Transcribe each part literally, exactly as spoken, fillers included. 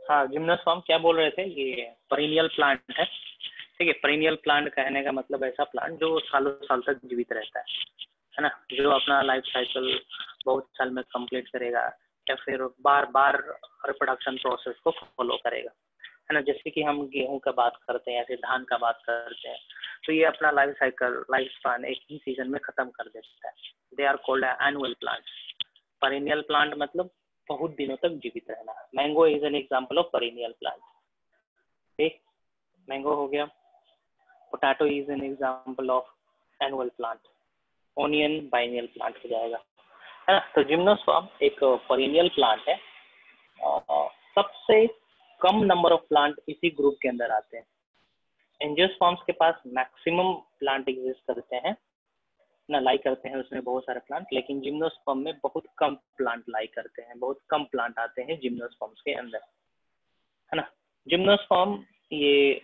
हाँ जिम्नोस्पर्म क्या बोल रहे थे, ये पेरिनियल प्लांट है। ठीक है, पेरिनियल प्लांट कहने का मतलब ऐसा प्लांट जो सालों साल तक जीवित रहता है है ना, जो अपना लाइफ साइकिल बहुत साल में कंप्लीट करेगा या फिर बार बार रिप्रोडक्शन प्रोसेस को फॉलो करेगा, है ना। जैसे कि हम गेहूं का बात करते हैं या फिर धान का बात करते हैं, तो ये अपना लाइफ साइकिल लाइफ स्पान एक ही सीजन में खत्म कर देता है। They are called annual plant. Perennial plant मतलब बहुत दिनों तक जीवित रहना। Mango is an example of perennial plant. ठीक, मैंगो हो गया। Potato is an example of annual plant. Onion biennial plant हो जाएगा, है ना। तो जिम्नोस्पर्म एक पेरिनियल प्लांट है और सबसे कम नंबर ऑफ प्लांट इसी ग्रुप के अंदर आते हैं। एंजियोस्पर्म्स के पास मैक्सिमम प्लांट एग्जिस्ट करते हैं ना, लाई करते हैं उसमें बहुत सारे प्लांट, लेकिन जिम्नोस्पर्म में बहुत कम प्लांट लाई करते हैं, बहुत कम प्लांट आते हैं जिम्नोस्पर्म्स के अंदर, है ना। जिम्नोस्पर्म ये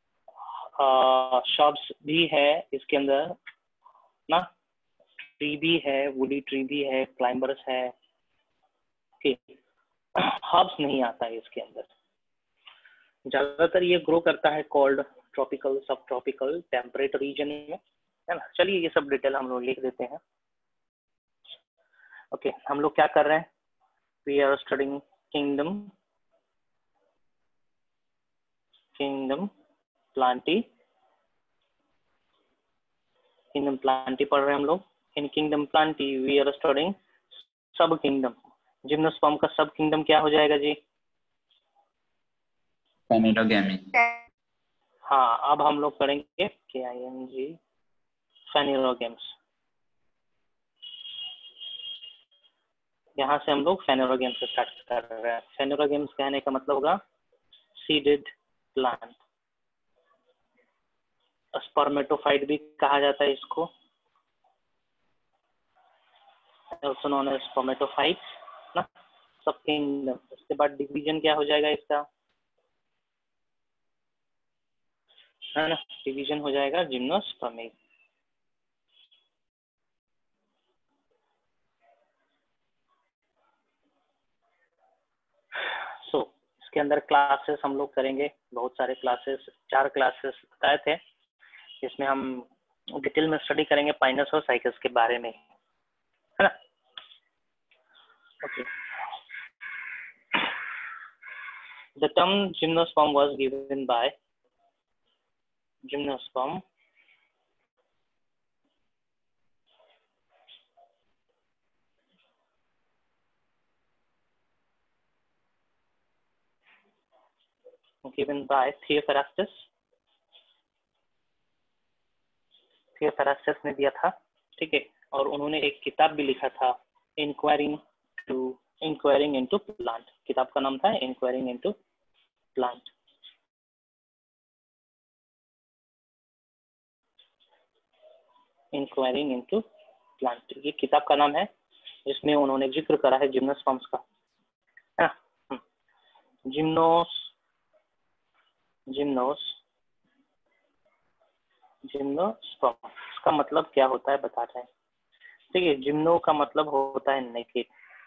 शॉब्स भी है इसके अंदर ना, ट्री भी है, वुडी ट्री भी है, क्लाइंबर्स है, हर्ब्स नहीं आता है इसके अंदर। ज्यादातर ये ग्रो करता है cold tropical subtropical temperate region में, है ना। चलिए ये सब डिटेल हम लोग लिख देते हैं। ओके okay, हम लोग क्या कर रहे हैं, we are studying kingdom kingdom Plantae kingdom Plantae पढ़ रहे हैं हम लोग। In kingdom Plantae we are studying sub kingdom. Gymnosperm का सब किंगडम क्या हो जाएगा जी? फेनिरोगैमी। हाँ, अब हम लोग करेंगे के आई एन जी फेनिरोगेम्स। यहाँ से हम लोग फेनिरोगेम्स से स्टार्ट कर रहे हैं। फेनिरोगेम्स कहने का मतलब होगा सीडेड प्लांट। स्पर्मेटोफाइट भी कहा जाता है इसको, also known as स्पर्मेटोफाइट ना, सब किंगडम। उसके बाद डिवीजन क्या हो जाएगा इसका, है ना, डिवीजन हो जाएगा जिम्नोस्पर्मी। सो so, इसके अंदर क्लासेस हम लोग करेंगे, बहुत सारे क्लासेस, चार क्लासेस बताए थे, जिसमें हम डिटेल में स्टडी करेंगे पाइनस और साइकस के बारे में, है ना। Okay, the term gymnosperm was given by gymnosperm given by Theophrastus. Theophrastus ने दिया था, ठीक है। और उन्होंने एक किताब भी लिखा था, inquiring to inquiring into plant. किताब का नाम था inquiring into plant. Inquiring into plant ये किताब का नाम है, जिसमें उन्होंने जिक्र करा है जिम्नोस्पर्म्स का, है ना। जिम्नोस जिम्नोस जिम्नोस्पर्म इसका मतलब क्या होता है बता रहे हैं, ठीक है। जिम्नो का मतलब होता है नेकेड,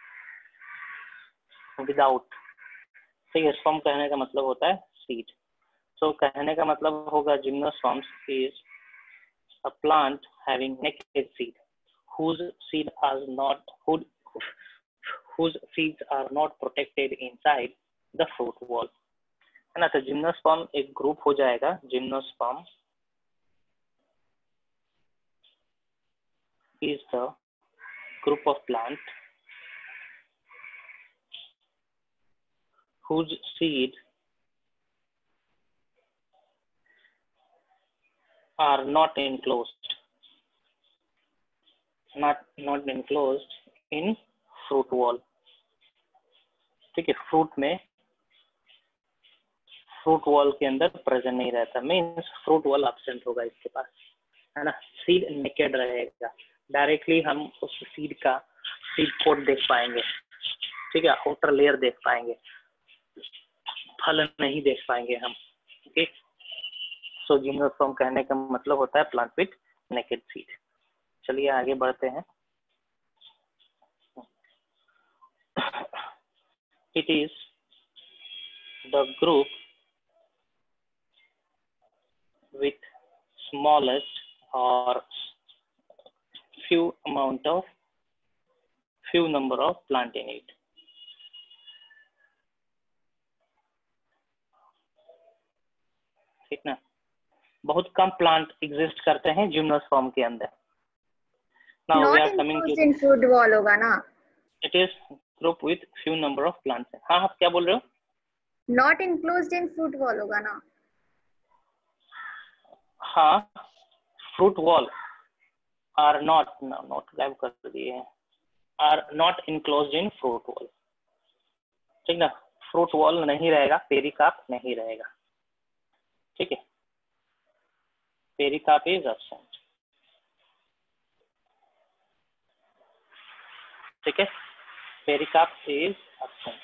विदाउट, ठीक है। स्पर्म कहने का मतलब होता है सीड। सो so, कहने का मतलब होगा gymnosperms is a plant having naked seed whose seed are not whose, whose seeds are not protected inside the fruit wall, है ना। तो जिम्नोस्पर्म एक ग्रुप हो जाएगा, gymnosperm is the group of plant whose seed are not enclosed not not enclosed in fruit wall, ठीक है। Fruit में fruit wall के अंदर प्रेजेंट नहीं रहता, मीन्स फ्रूट वॉल एब्सेंट होगा इसके पास, है ना। सीड नेकेड रहेगा, डायरेक्टली हम उस सीड का सीड कोट देख पाएंगे, ठीक है, आउटर लेयर देख पाएंगे, फल नहीं देख पाएंगे हम, ठीक। सो जिम्नोस्पर्म कहने का मतलब होता है प्लांट विथ नेकेड सीड। चलिए आगे बढ़ते हैं। It is the group with smallest or few amount of few number of plant in it. ठीक ना, बहुत कम प्लांट एग्जिस्ट करते हैं जिम्नोस्पर्म के अंदर. Now we are coming to in fruit wall होगा ना? It is group with few number of plants. हाँ आप क्या बोल रहे हो? Not enclosed in fruit wall होगा ना? हाँ, fruit wall are not no, not गायब कर दिए हैं, are not enclosed in fruit wall. ठीक ना, fruit wall नहीं रहेगा, पेरिकार्प नहीं रहेगा. ठीक है, पेरिकार्प is absent. ठीक है, पेरिकार्प is absent.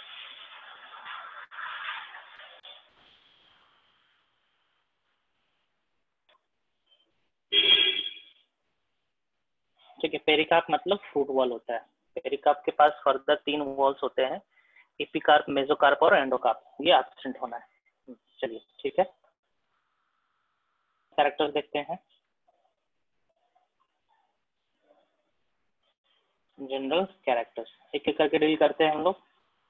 ठीक है, पेरिकार्प मतलब फ्रूट वॉल होता है. पेरिकार्प के पास फर्दर तीन वॉल्स होते हैं, एपिकार्प, मेसोकार्प और एंडोकार्प. ये एब्सेंट होना है. चलिए ठीक है, कैरेक्टर देखते हैं. जनरल कैरेक्टर्स एक एक करके डील करते हैं हम लोग.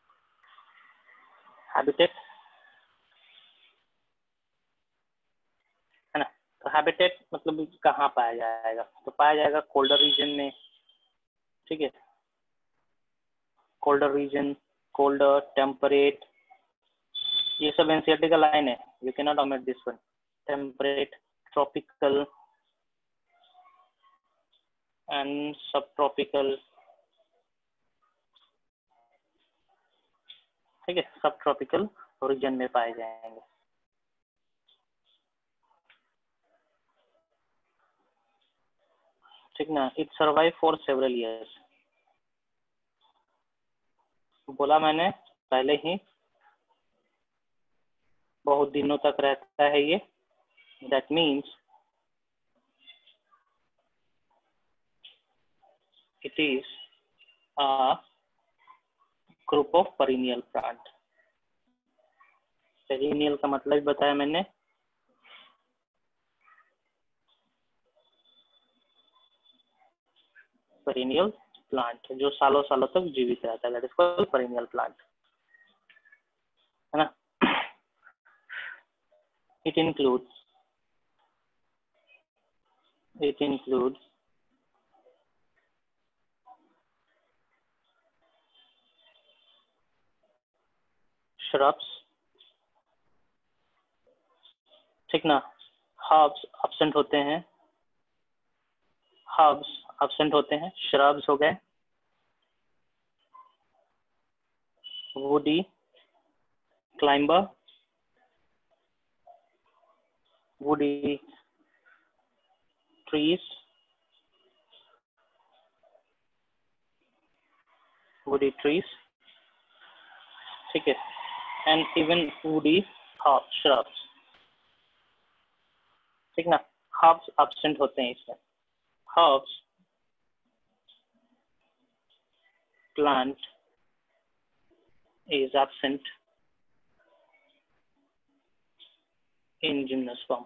हैबिटेट है ना, तो हैबिटेट मतलब कहाँ पाया जाएगा, तो पाया जाएगा कोल्डर रीजन में. ठीक है, कोल्डर रीजन, कोल्डर, टेम्परेट, ये सब एनसीईआरटी का लाइन है, you can not omit this one. Temperate, tropical and subtropical. ठीक है, सब ट्रॉपिकल रीजन में पाए जाएंगे. ठीक ना, it survive for several years. बोला मैंने पहले ही, बहुत दिनों तक रहता है ये. That means it is a group of perennial plant. Perennial का मतलब बताया मैंने, पेरिनियल प्लांट जो सालों सालों तक जीवित रहता है, that is called perennial plant, है ना. It includes it includes shrubs. ठीक ना, हर्ब्स एब्सेंट होते हैं, हर्ब्स एब्सेंट होते हैं. shrubs हो गए, woody, climber, woody trees, woody trees. ठीक है, and even woody shrubs. ठीक ना, herbs एब्सेंट होते हैं इसमें. herbs plant is absent in gymnosperm.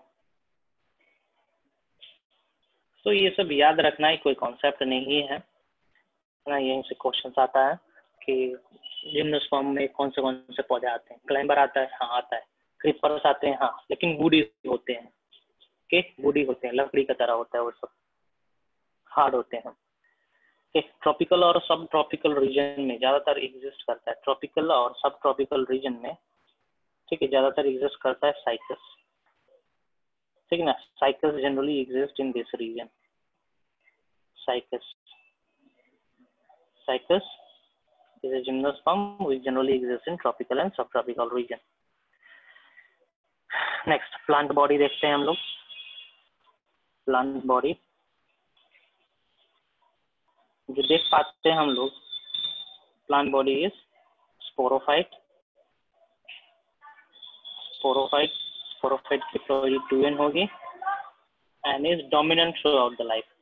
तो ये सब याद रखना ही कोई कॉन्सेप्ट नहीं है ना. यहीं से क्वेश्चन आता है कि जिम्नोस्पर्म में कौन से कौन से पौधे आते हैं. क्लाइंबर आता है, हाँ आता है. क्रीपर्स आते हैं, हाँ, लेकिन वुडी होते हैं. के वुडी होते हैं, लकड़ी का तरह होता है, वो सब हार्ड होते हैं. ट्रॉपिकल और सब ट्रॉपिकल रीजन में ज्यादातर एग्जिस्ट करता है. ट्रॉपिकल और सब ट्रॉपिकल रीजन में, ठीक है, ज्यादातर एग्जिस्ट करता है साइकस. ठीक है ना, Cycas generally exist in this region. Cycas Cycas is a gymnosperm which generally exists in tropical and subtropical region. Next, plant body देखते हैं हम लोग. Plant body जो देख पाते हैं हम लोग, plant body is sporophyte. Sporophyte sporophyte की प्लोरी टू एन होगी and is dominant throughout the life.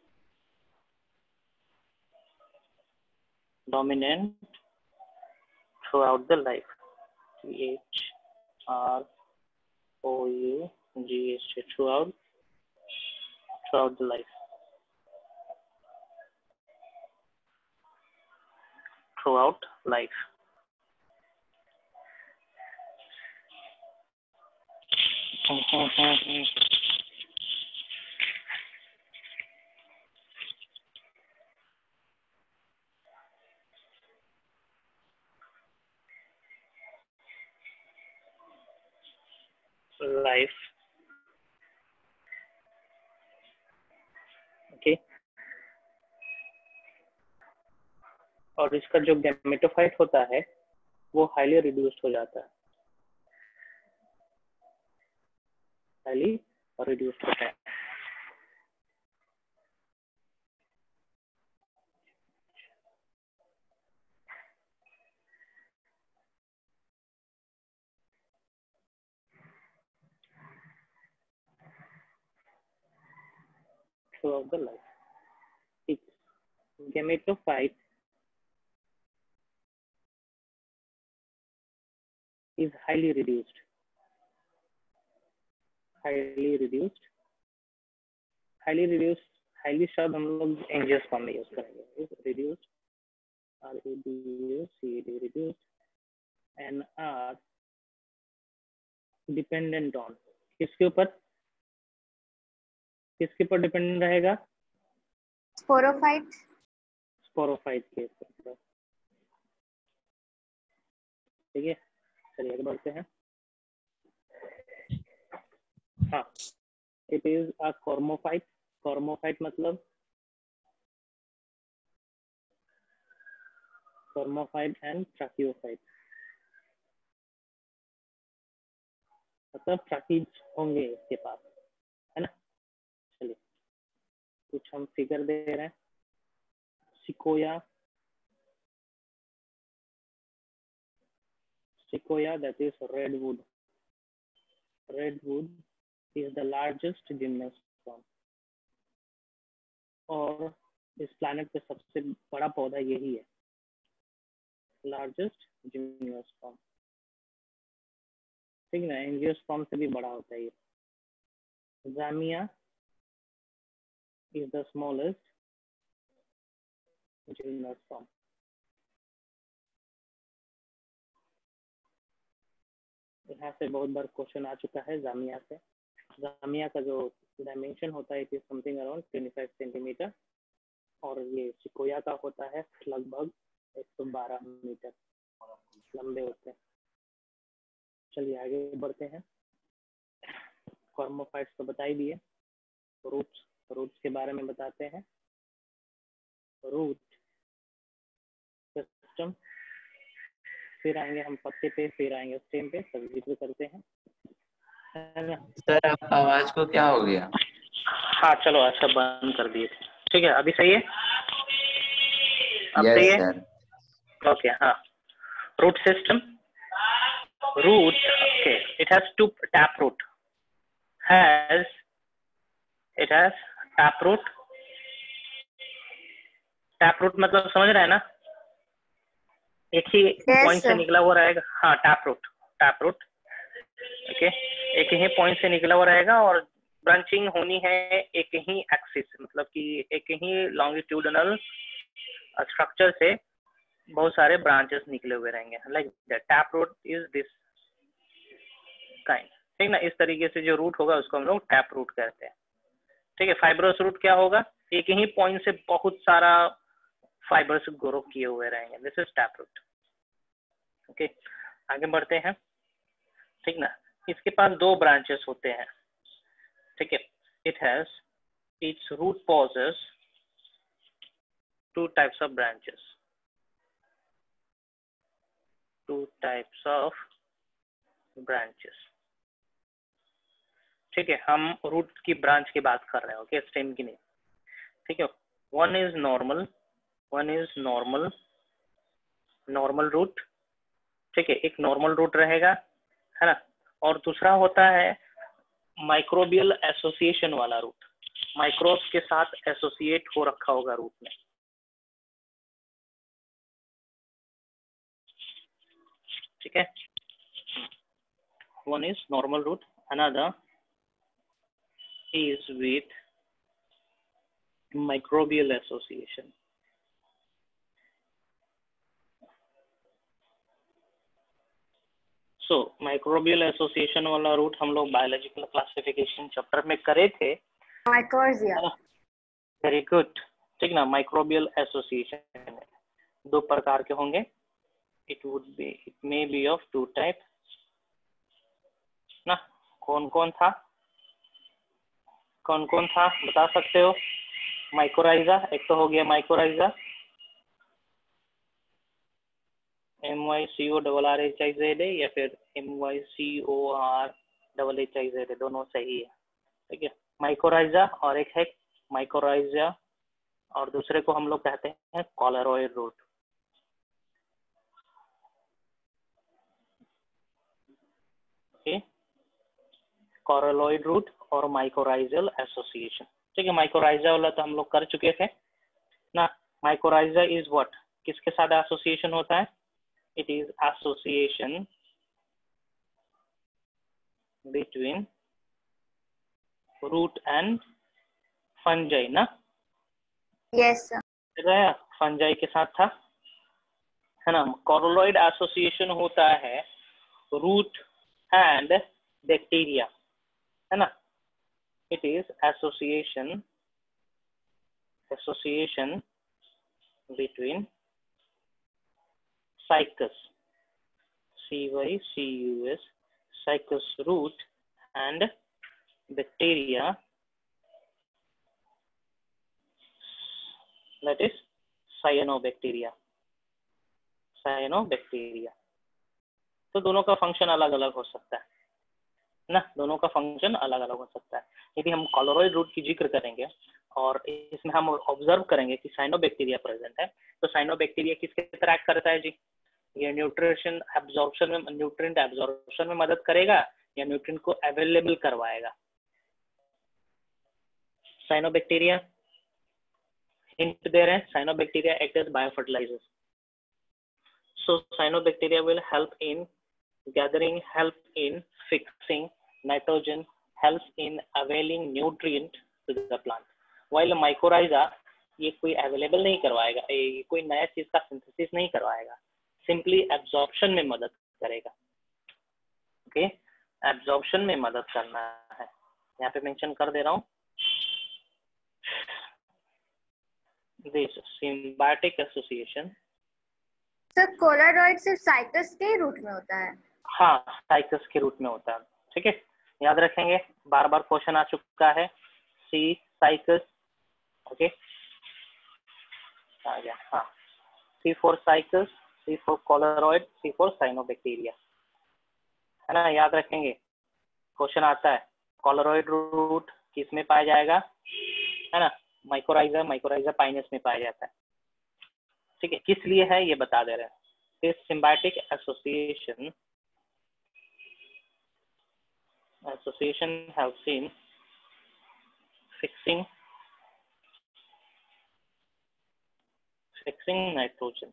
Dominant throughout the life. T H R O U G H T, throughout throughout the life. Throughout life. Life. Okay okay. और इसका जो gametophyte होता है वो highly reduced हो जाता है, हाईली रिड्यूस्ड होता है। Throughout the life. Its gametophyte is highly reduced. Highly reduced. Highly reduced. Highly शब्द हम लोग एंजियोस्पर्म में यूज करेंगे। Reduced. R E D U C E D reduced. And are dependent on. किसके ऊपर? किसके ऊपर डिपेंडेंट रहेगा? स्पोरोफाइट। स्पोरोफाइट के ऊपर। ठीक है, चलिए आगे बढ़ते हैं। हाँ, इट इज अ कॉर्मोफाइट। कॉर्मोफाइट मतलब कॉर्मोफाइट एंड ट्रैकियोफाइट, मतलब ट्रैकीज होंगे इसके पास, है ना। चलिए कुछ हम फिगर दे रहे हैं। Sequoia, Sequoia that is redwood. Redwood is the largest gymnosperm. और इस प्लैनेट पे सबसे बड़ा पौधा यही है, लार्जेस्ट जिम्नोस्पर्म। ठीक है ना, एंजियोस्पर्म से भी बड़ा होता है ये। Jamia is the smallest gymnosperm. यहाँ से बहुत बार क्वेश्चन आ चुका है जामिया से। जामिया का जो डायमेंशन होता है इट इज समथिंग अराउंड पच्चीस सेंटीमीटर, और ये सिकोया का होता है लगभग एक सौ बारह मीटर लंबे होते हैं। चलिए आगे बढ़ते हैं। कॉर्मोफाइट्स तो बता ही दिए। रूट्स, रूट्स के बारे में बताते हैं। रूट सिस्टम, फिर आएंगे हम पत्ते पे, फिर आएंगे स्टेम पे, सब जिक्र करते हैं, है ना। सर आपका आवाज को क्या हो गया? हाँ चलो अच्छा बंद कर दिए, ठीक है अभी सही है, अब yes, सही है। sir. ओके हाँ, root system, root okay, it has to tap root, has it has tap root. Tap root मतलब समझ रहे हैं ना, एक ही पॉइंट yes, से निकला हुआ रहेगा। हाँ tap root, tap root okay, एक ही पॉइंट से निकला हुआ रहेगा और ब्रांचिंग होनी है एक ही एक्सिस, मतलब कि एक ही लॉन्गिट्यूडनल स्ट्रक्चर से बहुत सारे ब्रांचेस निकले हुए रहेंगे, like the tap root is this kind. ठीक ना, इस तरीके से जो रूट होगा उसको हम लोग टैप रूट कहते हैं। ठीक है, फाइब्रस रूट क्या होगा, एक ही पॉइंट से बहुत सारा फाइबर्स ग्रो किए हुए रहेंगे, this is tap root. Okay आगे बढ़ते हैं। ठीक ना, इसके पास दो ब्रांचेस होते हैं। ठीक है, it has its root possesses two types of branches, two types of branches। ठीक है, हम रूट की ब्रांच की बात कर रहे हैं, ओके स्टेम की नहीं। ठीक है, one is normal, one is normal normal root. ठीक है, एक नॉर्मल रूट रहेगा, है ना, और दूसरा होता है माइक्रोबियल एसोसिएशन वाला रूट, माइक्रोब्स के साथ एसोसिएट हो रखा होगा रूट में। ठीक है, one is normal route, another is with microbial association. So microbial association वाला रूट हम लोग बायोलॉजिकल क्लासिफिकेशन चैप्टर में करे थे. माइकोरिया. Very good. ठीक ना. माइक्रोबियल एसोसिएशन दो प्रकार के होंगे. It would be it may be of two type ना. कौन कौन था कौन कौन था बता सकते हो? माइकोराइजा एक तो हो गया mycorrhiza, M Y C O double R H I Z है, या फिर M Y C O R double H I Z है, दोनों सही है. ठीक है. माइकोराइजा और एक है माइकोराइजा और दूसरे को हम लोग कहते हैं coralloid root. Okay. Coralloid root और माइकोराइजल एसोसिएशन. ठीक है. माइकोराइजा वाला तो हम लोग कर चुके थे ना. माइकोराइजा इज व्हाट, किसके साथ एसोसिएशन होता है? It is association between root and fungi ना. Yes sir. फंजाई के साथ था है ना. कॉलरॉइड एसोसिएशन होता है रूट एंड बैक्टीरिया है ना. It is association association between cycus, C Y C U S, cycus root and bacteria, that is cyanobacteria. cyanobacteria. तो दोनों का फंक्शन अलग अलग हो सकता है ना. दोनों का फंक्शन अलग अलग हो सकता है. यदि हम कॉलरॉइड रूट की जिक्र करेंगे और इसमें हम ऑब्जर्व करेंगे कि साइनोबैक्टीरिया प्रेजेंट है, तो साइनोबैक्टीरिया किसके ट्रैक करता है जी? ये न्यूट्रिशन एब्जॉर्प्शन में न्यूट्रिएंट एब्जॉर्प्शन में मदद करेगा या न्यूट्रिएंट को अवेलेबल करवाएगा? साइनोबैक्टीरिया हिंट दे रहे हैं. Cyanobacteria act as biofertilizers. So cyanobacteria will help in gathering, help in fixing nitrogen, help in availing nutrient to the plant. While mycorrhiza ये कोई अवेलेबल नहीं करवाएगा, ये कोई नया चीज का सिंथेसिस नहीं करवाएगा, सिंपली एब्जॉर्प्शन में मदद करेगा. ओके. एब्जॉर्प्शन में मदद करना है. यहाँ पे मेंशन कर दे रहा हूँ. This symbiotic association. Sir coralloid सिर्फ साइकस के रूट में होता है? हाँ, साइकस के रूट में होता है. ठीक है. याद रखेंगे, बार बार क्वेश्चन आ चुका है. सी साइकस. ओके. आ गया. हाँ. C for Cycas, C for coloroid, C for cyanobacteria है ना. याद रखेंगे. क्वेश्चन आता है कॉलरॉइड रूट किस में पाया जाएगा है ना. माइकोराइजा माइकोराइजा पाइनस में पाया जाता है. ठीक है. किस लिए है ये बता दे रहे हैं. This symbiotic association association helps in fixing fixing nitrogen.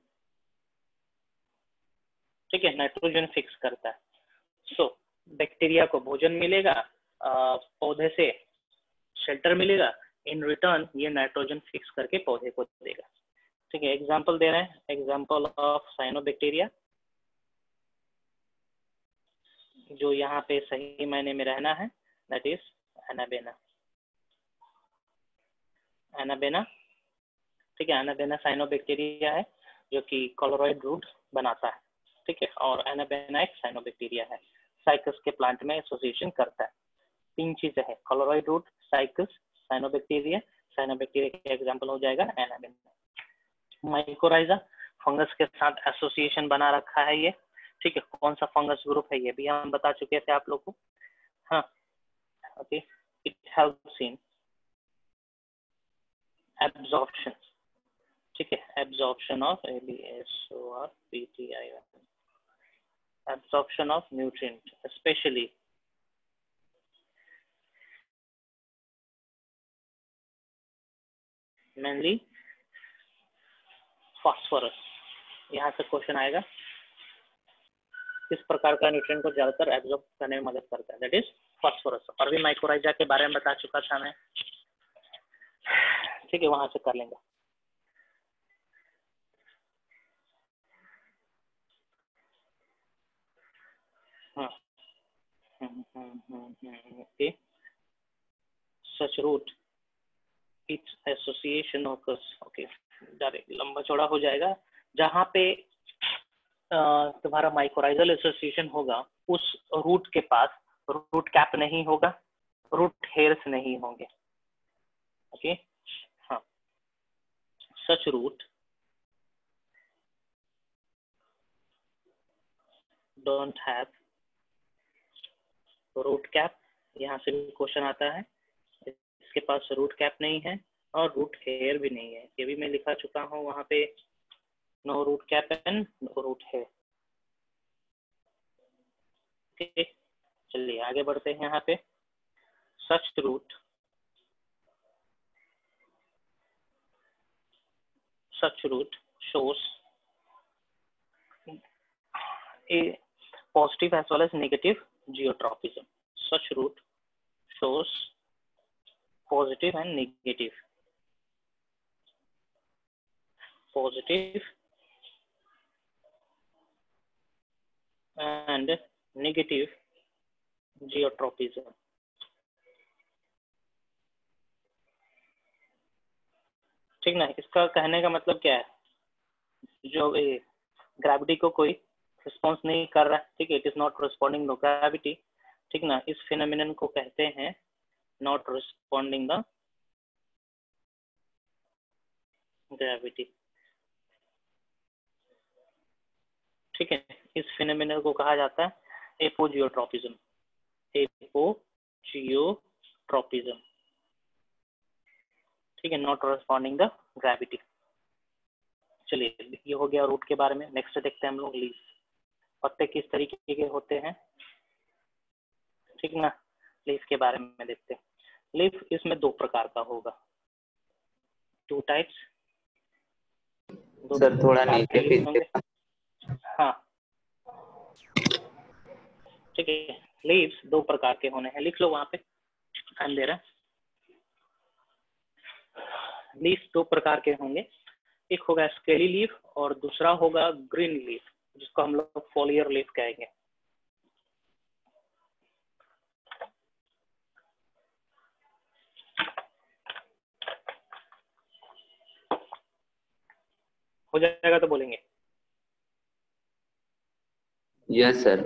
ठीक है. नाइट्रोजन फिक्स करता है. सो so, बैक्टीरिया को भोजन मिलेगा, पौधे से शेल्टर मिलेगा, इन रिटर्न ये नाइट्रोजन फिक्स करके पौधे को देगा. ठीक है. एग्जांपल दे रहे हैं. एग्जांपल ऑफ साइनोबैक्टीरिया जो यहाँ पे सही मायने में रहना है, दैट इज एनाबेना. एनाबेना. ठीक है. एनाबेना साइनोबैक्टीरिया है जो कि कॉलरॉइड रूट बनाता है. ठीक है. और एनाबेना एक साइनोबैक्टीरिया है, साइकस के प्लांट में एसोसिएशन करता है. तीन चीजें हैं, coralloid root, Cycas, cyanobacteria. Cyanobacteria का एग्जांपल हो जाएगा एनाबेना. माइकोराइजा फंगस के साथ एसोसिएशन बना रखा है ये. ठीक है. कौन सा फंगस ग्रुप है ये भी हम बता चुके थे आप लोग को. हाँ. Okay. It helps in absorption. ठीक है. Absorption of A B S O R P T I, absorption of nutrient, especially mainly phosphorus. यहाँ से क्वेश्चन आएगा. किस प्रकार का न्यूट्रिएंट को ज्यादातर एब्जॉर्ब करने में मदद करता है, दैट इज फास्फोरस। और भी माइक्रोराइजा के बारे में बता चुका था मैं, ठीक है, वहां से कर लेंगे। हाँ, okay, such root its association occurs, okay, लंबा चौड़ा हो जाएगा। जहाँ पे तुम्हारा माइक्रोराइजल एसोसिएशन होगा उस रूट के पास रूट कैप नहीं होगा, रूट हेयर्स नहीं होंगे, ओके। हाँ, such root don't have root cap, यहाँ से भी क्वेश्चन आता है, इसके पास रूट कैप नहीं है और रूट हेयर भी नहीं है, ये भी मैं लिखा चुका हूँ वहां पे, no root cap and no root hair, okay. चलिए आगे बढ़ते हैं यहाँ पे। Such root such root shows a positive as well as negative geotropism. Such root shows positive and negative positive and negative geotropism. ठीक ना, इसका कहने का मतलब क्या है, जो ग्रेविटी को कोई रिस्पॉन्स नहीं कर रहा है, ठीक है, it is not responding no gravity, ठीक ना, इस फिनोमिनन को कहते हैं नॉट रिस्पॉन्डिंग द ग्रेविटी, ठीक है, इस फिनोमिनन को कहा जाता है एपोजियोट्रोपिज्म, एपोजियोट्रोपिज्म, ठीक है, नॉट रिस्पॉन्डिंग द ग्रेविटी। चलिए ये हो गया रूट के बारे में। नेक्स्ट देखते हैं हम लोग लीफ। पत्ते किस तरीके के होते हैं, ठीक ना, लीफ के बारे में देखते हैं। लीफ इसमें दो प्रकार का होगा, टू टाइप्स, दो सर थोड़ा प्रकार के नीचे लीफ होंगे। पीछे। हाँ ठीक है, लीव्स दो प्रकार के होने हैं, लिख लो वहां पे, टाइम दे रहा है। लीफ दो प्रकार के होंगे, एक होगा स्केली लीफ और दूसरा होगा ग्रीन लीफ, जिसको हम लोग फॉलियर लीफ कहेंगे। हो जाएगा तो बोलेंगे यस सर।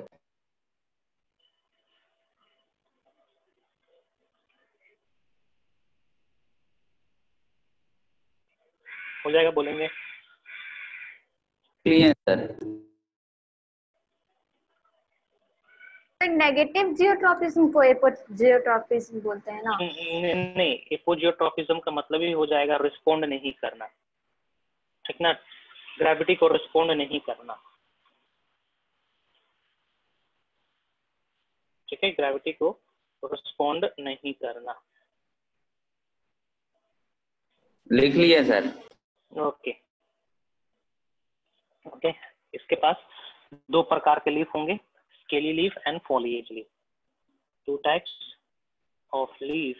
हो जाएगा बोलेंगे क्लियर सर। नेगेटिव जियोट्रॉपिज्म को एपोजियोट्रॉपिज्म बोलते हैं ना? नहीं, एपोजियोट्रॉपिज्म का मतलब ही हो जाएगा रिस्पोंड नहीं करना, ठीक ना, ग्रेविटी को रिस्पोंड नहीं करना, ठीक है, ग्रेविटी को रिस्पोंड नहीं करना। लिख लिया सर। ओके ओके, इसके पास दो प्रकार के लीफ होंगे, scaly leaf and foliage leaf. Two types of leaf,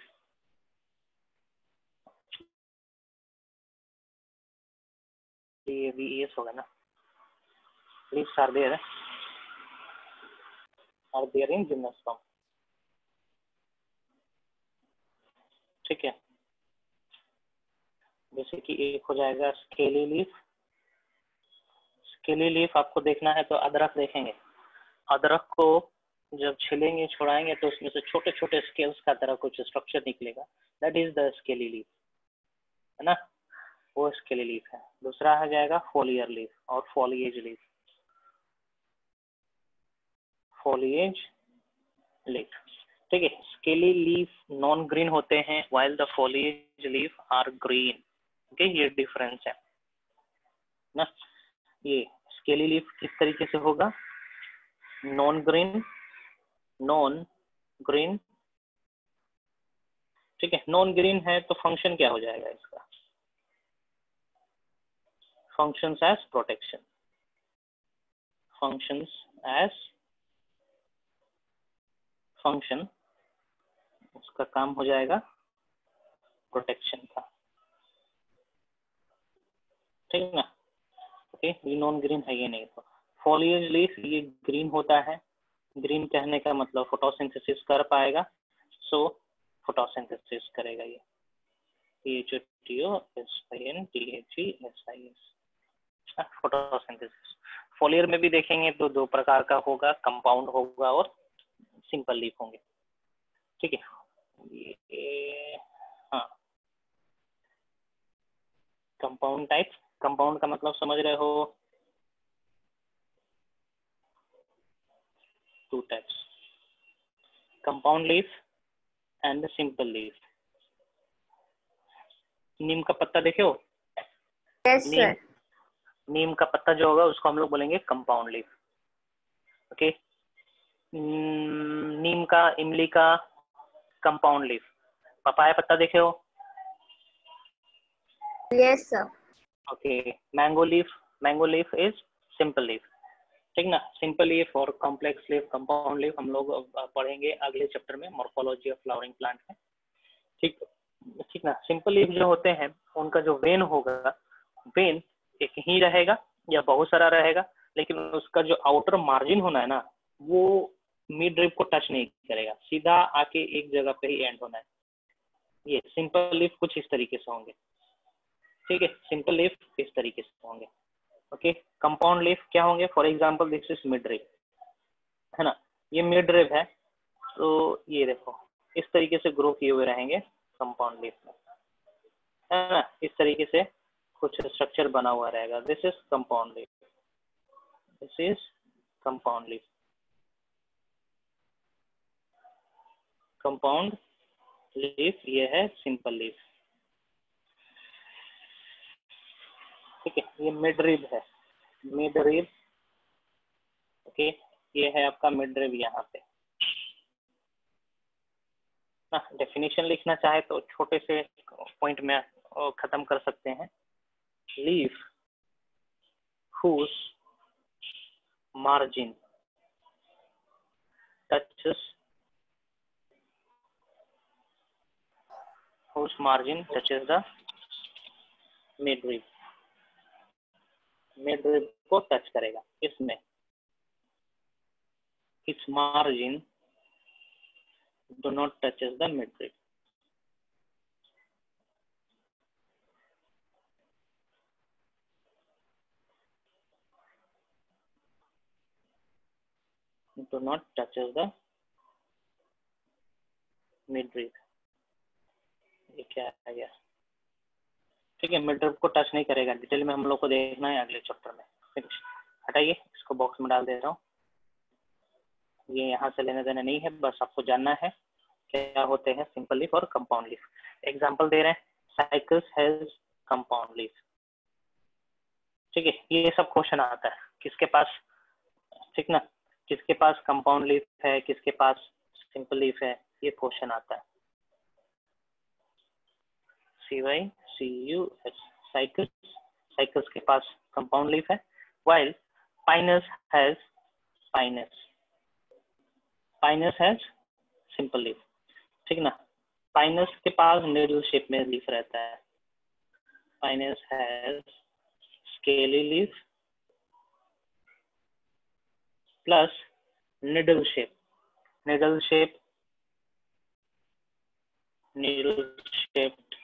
ये भी ये होगा ना, leaves are there are there in gymnosperm, ठीक है। जैसे कि एक हो जाएगा स्केली लीफ। स्केली लीफ आपको देखना है तो अदरक देखेंगे, अदरक को जब छिलेंगे छुड़ाएंगे तो उसमें से छोटे छोटे स्केल्स का तरह कुछ स्ट्रक्चर निकलेगा, that is the scaly leaf, है ना, वो स्केली लीफ है। दूसरा आ जाएगा फोलियर लीफ और फॉलिएज लीफ। फॉलिएज लीफ, ठीक है, स्केली लीफ नॉन ग्रीन होते हैं while the foliage leaf are green, okay, ये डिफरेंस है ना। ये स्केली लीफ किस तरीके से होगा, नॉन ग्रीन, नॉन ग्रीन, ठीक है, नॉन ग्रीन है तो फंक्शन क्या हो जाएगा इसका, functions as protection, functions as function उसका काम हो जाएगा प्रोटेक्शन का, ठीक है ना। ओके, ये नॉन ग्रीन है ये नहीं, तो फॉलिएज लीफ ये ग्रीन होता है, ग्रीन कहने का मतलब फोटोसिंथेसिस कर पाएगा, सो फोटोसिंथेसिस करेगा ये P H O T O S Y N T H E S I S, photosynthesis. Foliar में भी देखेंगे तो दो प्रकार का होगा, कंपाउंड होगा और सिंपल लीफ होंगे, ठीक है। ये हाँ, कंपाउंड टाइप, कंपाउंड का मतलब समझ रहे हो, two types, compound leaf and simple leaf. नीम का पत्ता देखे हो? यस नीम सर। नीम का पत्ता जो होगा उसको हम लोग बोलेंगे कंपाउंड लीफ, ओके। नीम का, इमली का कंपाउंड लीफ। पपाया पत्ता देखे हो? Yes sir. Okay, mango leaf, mango leaf is simple leaf, ठीक ना। सिंपल लीफ और कॉम्प्लेक्स लीफ, कंपाउंड लीफ हम लोग पढ़ेंगे अगले चैप्टर में, मॉर्फोलॉजी ऑफ फ्लावरिंग प्लांट में, ठीक ठीक ना। सिंपल लीफ जो होते हैं उनका जो वेन होगा, वेन एक ही रहेगा या बहुत सारा रहेगा, लेकिन उसका जो आउटर मार्जिन होना है ना, वो मिड रिब को टच नहीं करेगा, सीधा आके एक जगह पे ही एंड होना है। ये सिंपल लीफ कुछ इस तरीके से होंगे, ठीक है। सिंपल लीफ इस तरीके से होंगे, ओके। कंपाउंड लीफ क्या होंगे? For example this is midrib, है ना, ये मिड रिब है, तो ये देखो इस तरीके से ग्रो किए हुए रहेंगे कंपाउंड लीफ में, है ना। इस तरीके से कुछ स्ट्रक्चर बना हुआ रहेगा, this is compound leaf, this is compound leaf. Compound leaf ये है सिंपल लीफ, ठीक है। ये मिड रिब है, मिड रिब, ओके। ये है आपका मिड रिब यहाँ पे। डेफिनेशन लिखना चाहे तो छोटे से पॉइंट में खत्म कर सकते हैं। Leaf whose margin touches whose margin touches the midrib, midrib को टच करेगा इसमें, its margin do not touches the midrib, do not touches the midrib। ये क्या आ गया, ठीक है। मिडरिब को टच नहीं करेगा, डिटेल में हम लोग को देखना है अगले चैप्टर में, फिनिश। हटाइए, इसको बॉक्स में डाल दे रहा हूँ, ये यहाँ से लेने देने नहीं है, बस आपको जानना है क्या होते हैं सिंपल लीफ और कंपाउंड लीफ। एग्जांपल दे रहे हैं, साइकस हैज कंपाउंड लीफ, ठीक है। ये सब क्वेश्चन आता है किसके पास, ठीक ना, किसके पास कंपाउंड लीफ है, किसके पास सिंपल लीफ है, ये क्वेश्चन आता है। C Y C U S, Cycas, Cycas के पास कंपाउंड लीफ है, while Pinus has Pinus Pinus has simple leaf, ठीक ना। पाइनस के पास नीडल शेप में लीफ रहता है, Pinus has scaly leaf plus needle shape, needle shape needle shaped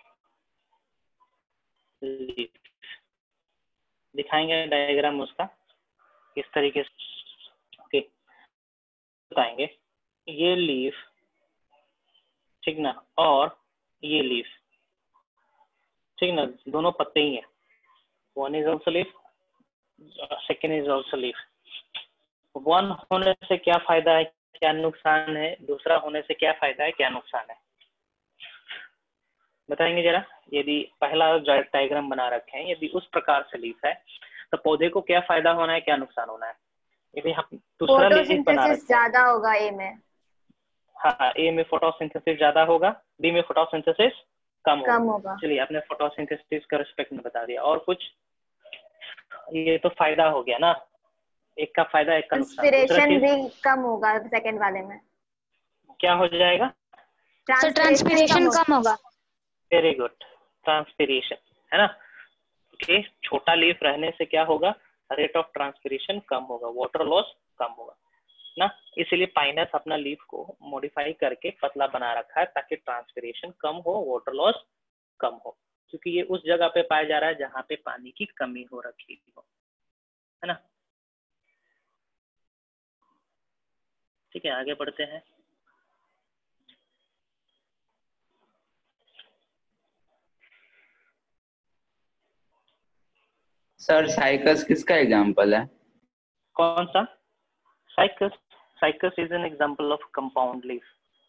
leaf. दिखाएंगे डायग्राम उसका किस तरीके से, ओके, बताएंगे। ये लीफ, ठीक ना, और ये लीफ, ठीक ना, दोनों पत्ते ही हैं, one is also leaf, second is also leaf. One होने से क्या फायदा है, क्या नुकसान है, दूसरा होने से क्या फायदा है, क्या नुकसान है, बताएंगे जरा। यदि पहला डायग्राम बना रखे हैं, यदि उस प्रकार से लीफ है तो पौधे को क्या फायदा होना है, क्या नुकसान होना है। यदि हम दूसरा लीफ बना रखे हैं, ज्यादा होगा ए में, हाँ, ए में फोटोसिंथेसिस ज्यादा होगा, बी में फोटोसिंथेसिस कम, कम होगा। चलिए, आपने फोटोसिंथेसिस का रिस्पेक्ट में बता दिया, और कुछ, ये तो फायदा हो गया ना, एक का फायदा एक का नुकसान। इंस्पिरेशन भी कम होगा सेकंड वाले में, क्या हो जाएगा? Transpiration ट्रांसपिरेशन कम कम होगा। वेरी गुड, ट्रांसपिरेशन, है ना। ओके, छोटा लीफ रहने से क्या होगा? रेट ऑफ ट्रांसपिरेशन कम होगा, वाटर लॉस कम होगा ना। इसीलिए पाइनस अपना लीफ को मॉडिफाई करके पतला बना रखा है ताकि ट्रांसपिरेशन कम हो, वाटर लॉस कम हो, क्योंकि ये उस जगह पे पाया जा रहा है जहाँ पे पानी की कमी हो रखी हो, है ना। ठीक है, आगे बढ़ते हैं। सर साइकस किसका एग्जांपल है? कौन सा? Cycas. Cycas is an example of compound leaf.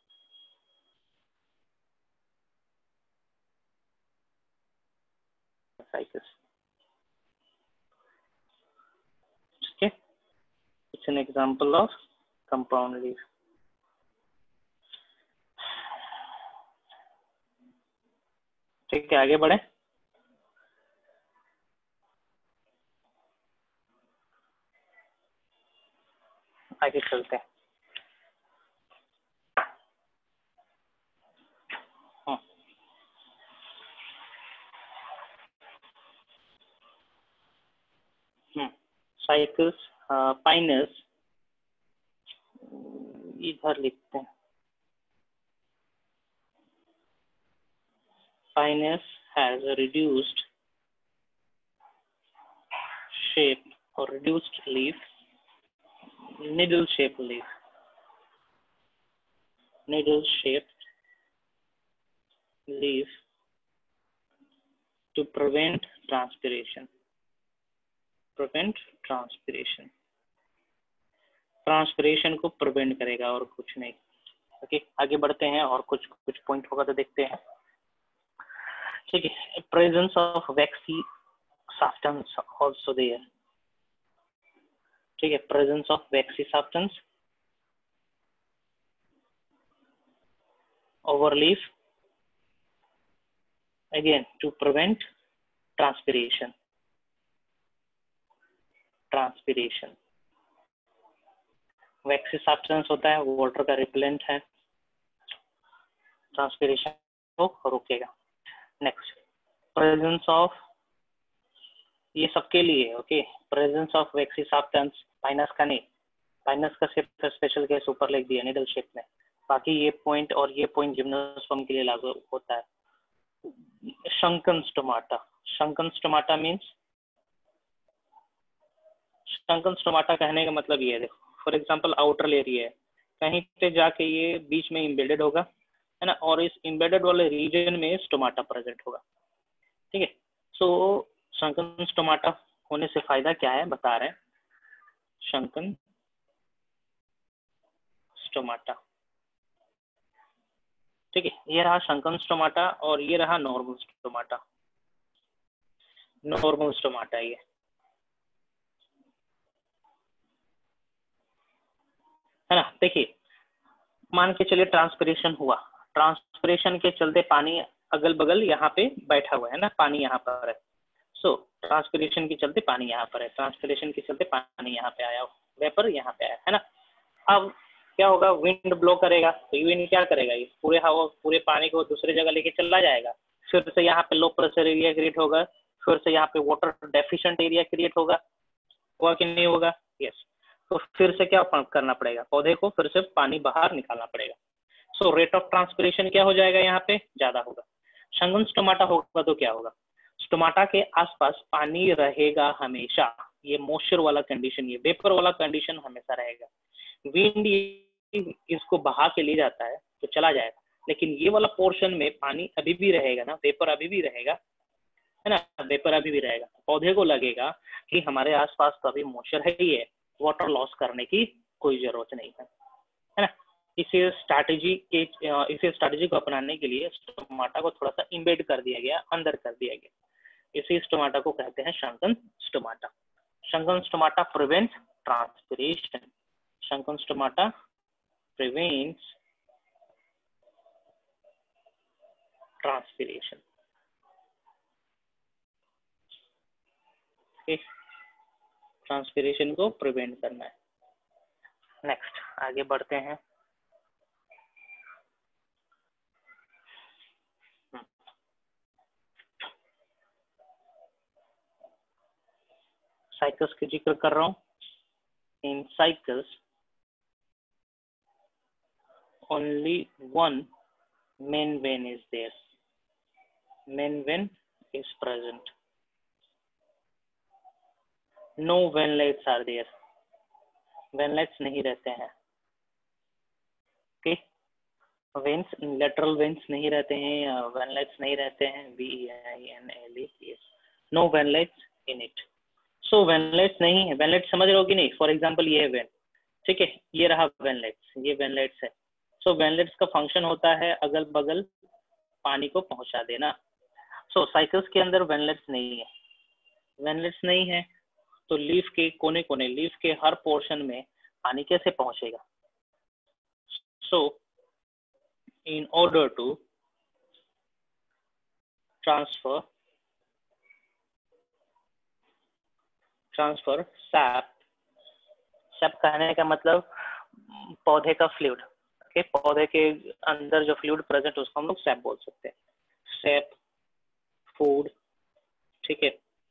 Cycas, ठीक है, it's an example of compound leaf. ठीक है, आगे बढ़े। आगे चलते हैं। साइकस, पाइनस, इधर लिखते हैं। Pinus has a reduced shape or reduced leaf, needle shaped leaf, needle shaped leaf to prevent transpiration, prevent transpiration, transpiration को prevent करेगा और कुछ नहीं। ओके, आगे बढ़ते हैं और कुछ कुछ पॉइंट होगा तो देखते हैं। ठीक है, presence of waxy substance also there। ठीक है, presence of waxy substance over leaf, again to prevent transpiration, transpiration। Waxy substance होता है, वाटर का रिपेलेंट है, ट्रांसपिरेशन को रोकेगा। नेक्स्ट, प्रेजेंस ऑफ, ये सबके लिए okay, presence of waxy substance, Pinus का नहीं, पाइनस का सिर्फ स्पेशल केस ऊपर लिख दिया नीडल शेप में, बाकी ये पॉइंट और ये पॉइंट जिम्नोस्पर्म के लिए लागू होता है। Sunken stomata, sunken stomata means, sunken stomata कहने का मतलब ये है, देखो फॉर एग्जांपल आउटर एरिया है, कहीं पे जाके ये बीच में इम्बेडेड होगा, है ना, और इस इम्बेडेड वाले रीजन में स्टोमाटा प्रेजेंट होगा। ठीक है, सो शंकन स्टोमाटा होने से फायदा क्या है बता रहे हैं। शंकन स्टोमाटा, ठीक है, ये रहा शंकन स्टोमाटा और ये रहा नॉर्मल स्टोमाटा। नॉर्मल स्टोमाटा ये, है ना। देखिए, मान के चलिए ट्रांसपिरेशन हुआ, ट्रांसपिरेशन के चलते पानी अगल बगल यहाँ पे बैठा हुआ है ना, पानी यहाँ पर है। सो ट्रांसपिरेशन के चलते पानी यहाँ पर है, ट्रांसपिरेशन के चलते पानी यहाँ पे आया, वेपर यहाँ पे आया, है ना। अब क्या होगा, विंड ब्लो करेगा तो विंड क्या करेगा, ये पूरे हवा पूरे पानी को दूसरे जगह लेके चला जाएगा, फिर से यहाँ पे लो प्रेशर एरिया क्रिएट होगा, फिर से यहाँ पे वाटर डेफिशिएंट एरिया क्रिएट होगा, हुआ कि नहीं होगा? यस। तो फिर से क्या करना पड़ेगा, पौधे को फिर से पानी बाहर निकालना पड़ेगा। सो रेट ऑफ ट्रांसपिरेशन क्या हो जाएगा, यहाँ पे ज्यादा होगा। शंकन स्टोमाटा होगा तो क्या होगा, स्टोमाटा के आसपास पानी रहेगा हमेशा, ये मॉइस्चर वाला कंडीशन, ये वेपर वाला कंडीशन हमेशा रहेगा। विंड इसको बहा के ले जाता है तो चला जाएगा, लेकिन ये वाला पोर्शन में पानी अभी भी रहेगा ना, वेपर अभी भी रहेगा, है ना, वेपर अभी भी रहेगा। पौधे को लगेगा कि हमारे आसपास तो अभी मॉइस्चर है ही है, वाटर लॉस करने की कोई जरूरत नहीं है, है ना। इसे स्ट्रैटेजी के इसे स्ट्रैटेजी को अपनाने के लिए स्टोमाटा को थोड़ा सा इम्बेड कर दिया गया, अंदर कर दिया गया। इसी स्टोमाटा को कहते हैं sunken stomata. Sunken stomata prevents transpiration, sunken stomata prevents transpiration. Transpiration को प्रिवेंट करना है। नेक्स्ट आगे बढ़ते हैं। साइकस की जिक्र कर रहा हूँ. In Cycas only one main vein is there. Main vein is present. No venlets are there. Venlets नहीं रहते हैं. Okay? Veins, lateral veins नहीं रहते हैं, venlets नहीं रहते हैं. V E I N L E S. No venlets in it. So venlets नहीं है. Venlets समझ रहे हो कि नहीं? For example ये है vein. ठीक है, ये रहा venlets. ये venlets है. So venlets का फंक्शन होता है अगल बगल पानी को पहुंचा देना. So साइकल्स के अंदर venlets नहीं है. venlets नहीं है तो लीफ के कोने कोने, लीफ के हर पोर्शन में पानी कैसे पहुंचेगा? So in order to transfer transfer sap, sap कहने का मतलब पौधे का फ्लूइड. ओके, पौधे के अंदर जो फ्लूइड प्रेजेंट उसको हम लोग सैप बोल सकते हैं. सैप, फूड, ठीक है,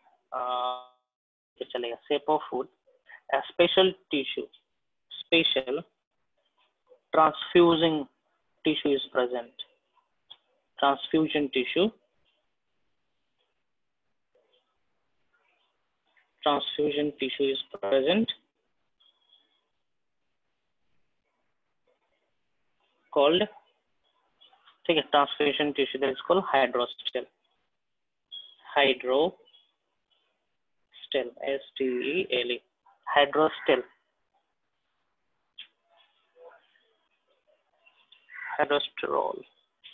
तो चलेगा. Sap of food, special tissue, special transfusing tissue is present. Transfusion tissue, transfusion tissue is present, called, ठीक है, transfusion tissue that is called hydrocele. Hydrocele, S T E L E, hydrocele. Hydrosterol.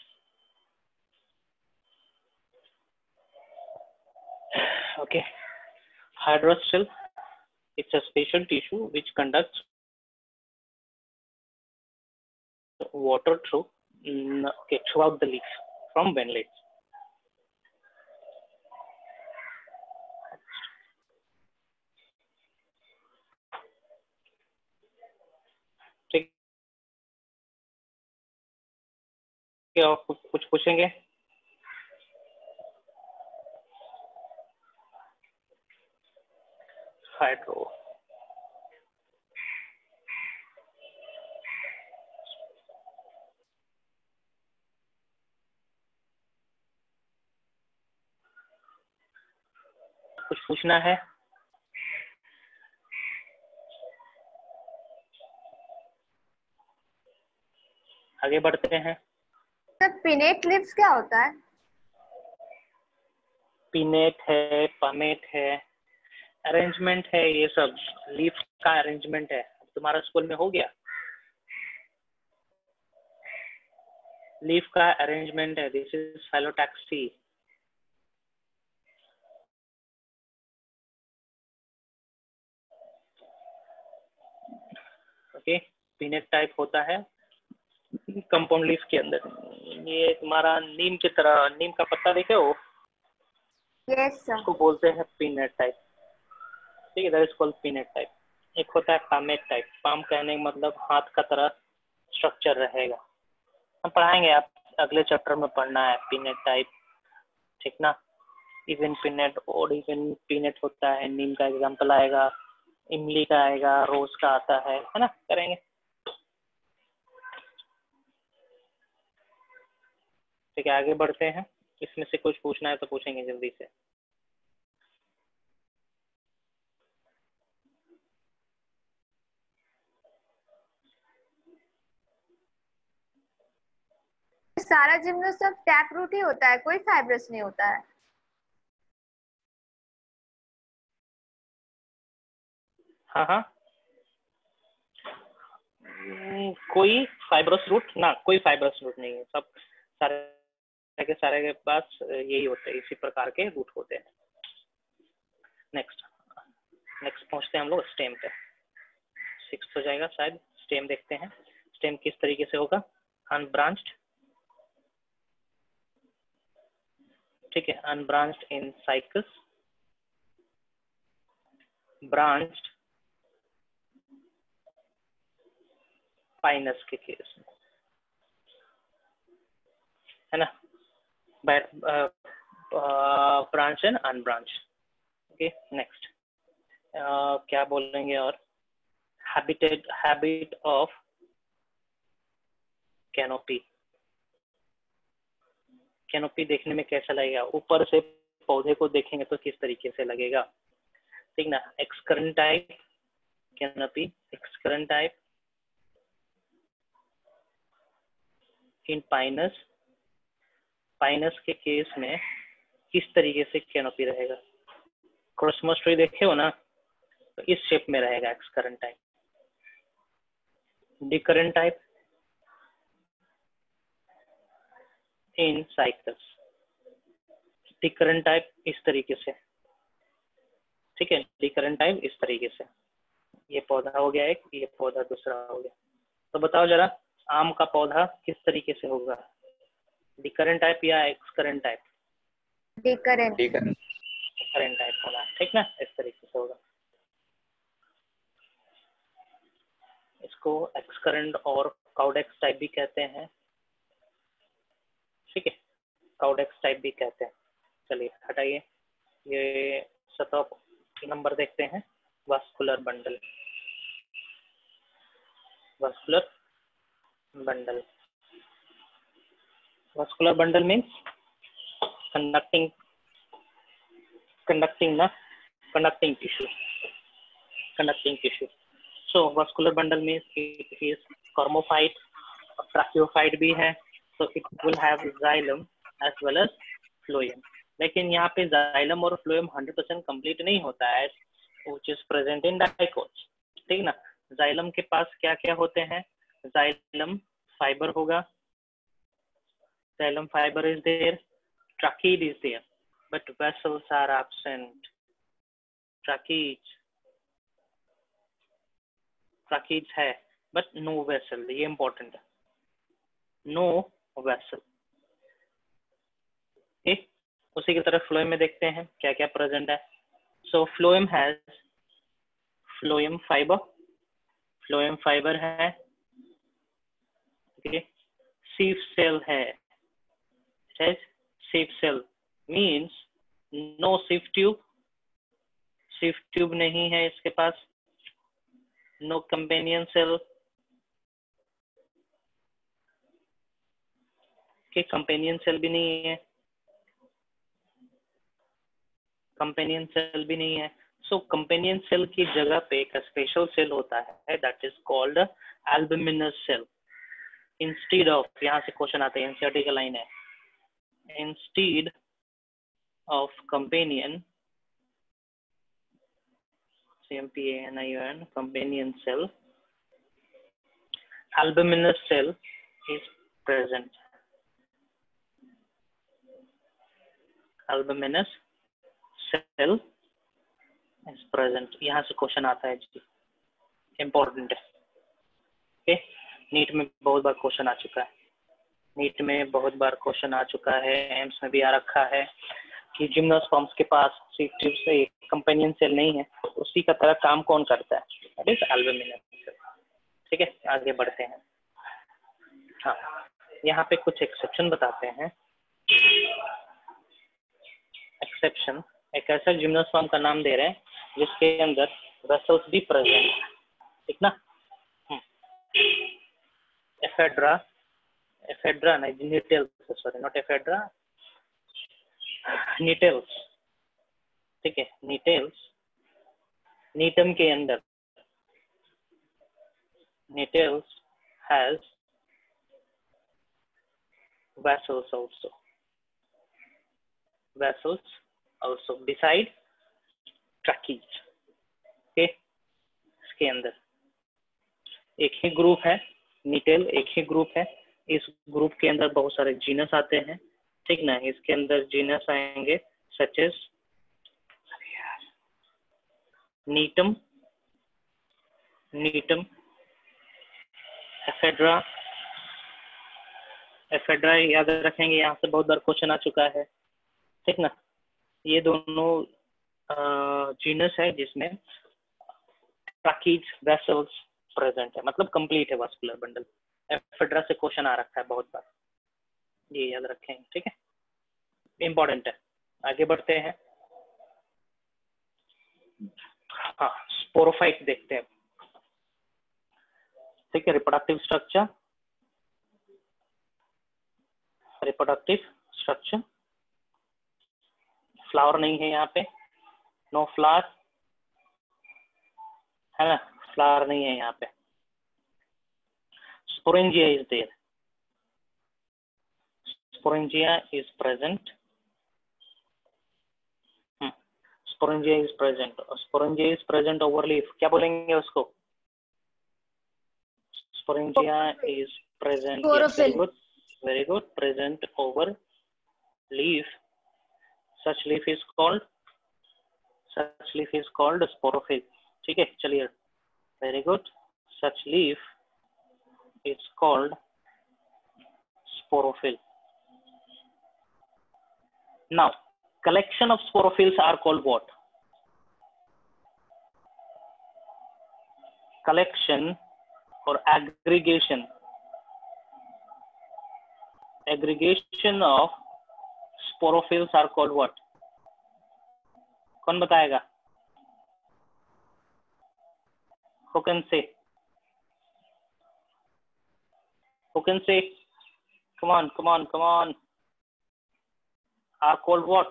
Okay. Hydrocele, it's a special tissue which conducts water through, okay, throughout the leaf from venlets. ठीक है, कुछ पूछेंगे? Hydro, कुछ पूछना है? आगे बढ़ते हैं. सर पिनेट लीव्स क्या होता है? पिनेट है, पमेट है, अरेंजमेंट है, ये सब लीफ का अरेंजमेंट है. तुम्हारा स्कूल में हो गया. लीफ का अरेंजमेंट है. This is phyllotaxy. Okay, pinnate type होता है कंपाउंड लीफ के अंदर. ये तुम्हारा नीम की तरह, नीम का पत्ता देखे हो? Yes sir. उसको बोलते हैं पिनेट टाइप. ठीक है, that is called pinnate type. एक होता है पामेट टाइप. पाम कहने का मतलब हाथ का तरह स्ट्रक्चर रहेगा. हम पढ़ाएंगे, आप अगले चैप्टर में पढ़ना है पिनेट टाइप. ठीक ना. इवन पिनेट और इवन पिनेट होता है. नीम का एग्जांपल आएगा, इमली का आएगा, रोज का आता है है ना. करेंगे. ठीक है, आगे बढ़ते हैं. इसमें से कुछ पूछना है तो पूछेंगे जल्दी से. सारा जिम्नोस्पर्म टैप रूट ही होता है, कोई फाइब्रस नहीं होता है? हाँ हाँ, कोई फाइब्रस रूट ना, कोई फाइब्रस रूट नहीं है. सब सारे के सारे के पास यही होते हैं, इसी प्रकार के रूट होते हैं. नेक्स्ट नेक्स्ट पहुंचते हैं हम लोग स्टेम पे. सिक्स हो जाएगा शायद. स्टेम देखते हैं. स्टेम किस तरीके से होगा? अनब्रांच्ड. ठीक है, unbranched in Cycas, branched Pinus के केस में, है ना. Branch and unbranch. Okay, next आ, क्या बोलेंगे और habitat habit of canopy. Canopy देखने में कैसा लगेगा, ऊपर से पौधे को देखेंगे तो किस तरीके से लगेगा, ठीक ना। Excurrent type canopy, excurrent type in Pinus, Pinus के केस में किस तरीके से कैनोपी रहेगा। क्रिसमस ट्री देखे हो ना, तो इस शेप में रहेगा excurrent type. Decurrent type in Cycas, decurrent type इस तरीके से, ठीक है। डिकरेंट टाइप इस तरीके से, ये पौधा हो गया एक, ये पौधा दूसरा हो गया। तो बताओ जरा, आम का पौधा किस तरीके से होगा, डिकरेंट टाइप या excurrent type? Decurrent. Decurrent type होगा, ठीक ना, इस तरीके से होगा। इसको एक्सकरेंट और काउडेक्स टाइप भी कहते हैं, ठीक है, काउडेक्स टाइप भी कहते हैं। चलिए हटाइए, ये सतह नंबर देखते हैं। Vascular bundle, vascular bundle, vascular bundle means conducting conducting na conducting tissue, conducting tissue. So vascular bundle means it is cormophyte, brachiophyte भी है, so it will have xylem as well as phloem. लेकिन यहाँ पे xylem और phloem hundred percent complete नहीं होता है, which is present in dicots, ठीक ना। xylem के पास क्या क्या होते हैं, xylem fiber होगा, xylem fiber is there, trachea is there, but vessels are absent. Trachea, trachea है but no vessel, ये important है, no vessel। ठीक, उसी की तरह phloem में देखते हैं क्या क्या present है। So phloem has phloem fiber, phloem fiber है, okay, sieve cell है, it has sieve cell means no sieve tube, sieve tube नहीं है इसके पास, no companion cell, के कंपेनियन सेल भी नहीं है, कंपेनियन सेल भी नहीं है। सो कंपेनियन सेल की जगह पे एक स्पेशल सेल होता है, that is called albuminous cell. Instead of, यहाँ से क्वेश्चन आते हैं, एनसीईआरटी का लाइन है, instead of companion, C-M-P-A-N-I-O-N, companion cell, albuminous cell is present, albuminous cell is present। यहाँ से क्वेश्चन आता है जी, इम्पोर्टेंट है, ओके। नीट में बहुत बार क्वेश्चन आ चुका है, नीट में बहुत बार क्वेश्चन आ चुका है, एम्स में भी आ रखा है कि जिम्नोस्पर्म्स के पास कंपेनियन सेल नहीं है, उसी का तरह काम कौन करता है, दैट इज एल्बुमिनस सेल, ठीक है। आगे बढ़ते हैं। हाँ, यहाँ पे कुछ एक्सेप्शन बताते हैं। एक्सेप्शन, एक ऐसा जिम्नोस्पर्म का नाम दे रहे हैं जिसके अंदर वेसल्स भी प्रेजेंट है, ठीक ना। एफेड्रा, एफेड्रा नहीं, Gnetales, sorry not Ephedra, Gnetales, ठीक है, निटेल्स, नीटम के अंदर, Gnetales has vessels also, vessels also beside trachees, okay। इसके अंदर एक ही ग्रुप है, निटेल एक ही ग्रुप है, इस ग्रुप के अंदर बहुत सारे जीनस आते हैं, ठीक ना। इसके अंदर जीनस आएंगे such as Gnetum, Gnetum, Ephedra, Ephedra याद रखेंगे, यहाँ से बहुत बार क्वेश्चन आ चुका है, ठीक ना। ये दोनों जीनस है जिसमें ट्रैकीज वेसल्स प्रेजेंट है, मतलब कंप्लीट है वास्कुलर बंडल। एफेड्रा से क्वेश्चन आ रखा है बहुत बार, ये याद रखेंगे, ठीक है, इंपॉर्टेंट है। आगे बढ़ते हैं। हाँ, स्पोरोफाइट देखते हैं। ठीक है, reproductive structure, reproductive structure, flower नहीं है यहाँ पे, नो फ्लावर है ना, फ्लावर नहीं है यहाँ पे। Sporangia is there, sporangia is present, sporangia is present, sporangia is present over leaf, क्या बोलेंगे उसको? Sporangia is present, very good, very good, present over leaf, such leaf is called, such leaf is called sporophyll। ठीक है, चलिए, very good, such leaf is called sporophyll। now collection of sporophylls are called what? collection or aggregation, aggregation of sporophylls are called what? कौन बताएगा? Who can say? Who can say? Come on, come on, come on. Are called what?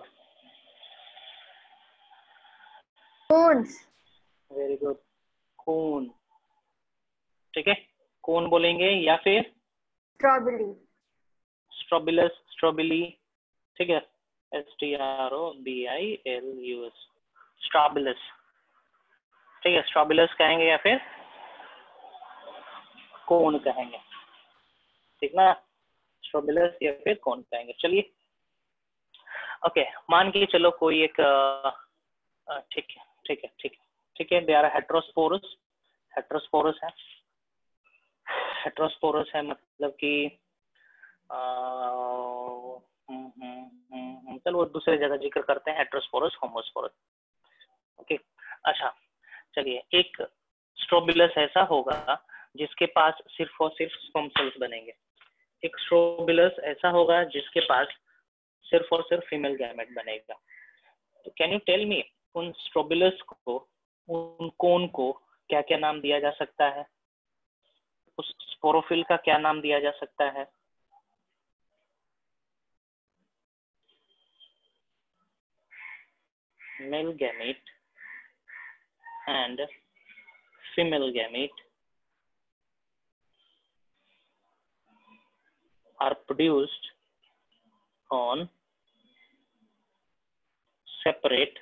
Cones। Very good. Cone। ठीक है, cone बोलेंगे या फिर Strawberry। Strobilus, strobili, ठीक है, S T R O B I L U S, strobilus. ठीक है, strobilus कहेंगे या फिर कोन कहेंगे, ठीक ना, स्ट्रोबिलस या फिर कोन कहेंगे। चलिए, ओके, मान के चलो कोई एक, ठीक है ठीक है ठीक है ठीक है, दे आर हेट्रोस्पोरस, हेट्रोस्पोरस है, हेट्रोस्पोरस है मतलब कि चलो वो दूसरे जगह जिक्र करते हैं, हेट्रोस्पोरस, होमोस्पोरस। ओके, अच्छा, चलिए, एक स्ट्रोबिलस ऐसा होगा जिसके पास सिर्फ और सिर्फ स्पर्म सेल्स बनेंगे, एक स्ट्रोबिलस ऐसा होगा जिसके पास सिर्फ और सिर्फ फीमेल गैमेट बनेगा। तो कैन यू टेल मी, उन स्ट्रोबिलस को, उन कोन को क्या क्या नाम दिया जा सकता है? उस स्पोरोफिल का क्या नाम दिया जा सकता है? Male gamete and female gamete are produced on separate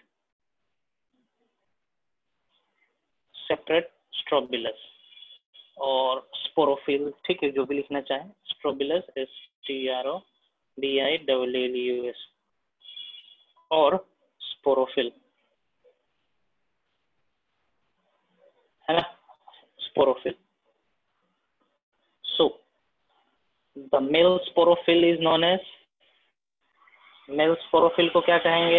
separate strobilus और sporophyll। ठीक है, जो भी लिखना चाहे, strobilus S T R O B I L L U S और sporophyll, है ना, sporophyll। So the male sporophyll is known as, male sporophyll को क्या कहेंगे?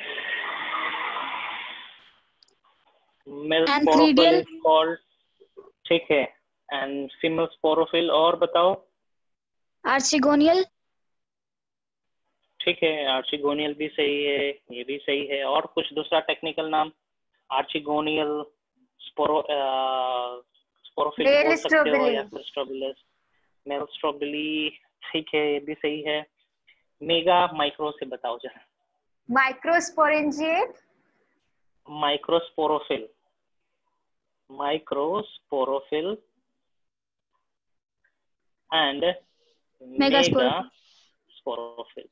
male sporophyll is called, ठीक है, and female sporophyll, और बताओ? आर्चिगोनियल। ठीक है, आर्चिगोनियल भी सही है, ये भी सही है, और कुछ दूसरा टेक्निकल नाम? आर्चिगोनियल, स्पोरो स्पोरोफिल बोल सकते हो, या फिर स्ट्रोबिलस, मेल स्ट्रोबिली, ठीक है, ये भी सही है। मेगा माइक्रो से बताओ जरा। Microsporangiate, microsporophyll, microsporophyll and megasporophyll.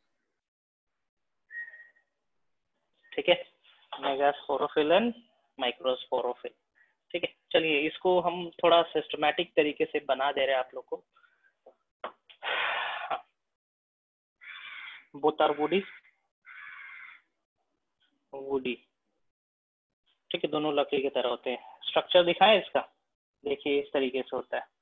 ठीक है, मेगा स्पोरोफिल एंड माइक्रोस्पोरोफिल। ठीक है, चलिए, इसको हम थोड़ा सिस्टमैटिक तरीके से बना दे रहे हैं आप लोग को। बोथ आर वुडी, वुडी, ठीक है, दोनों लकड़ी की तरह होते हैं। स्ट्रक्चर दिखाएं इसका, देखिए इस तरीके से होता है।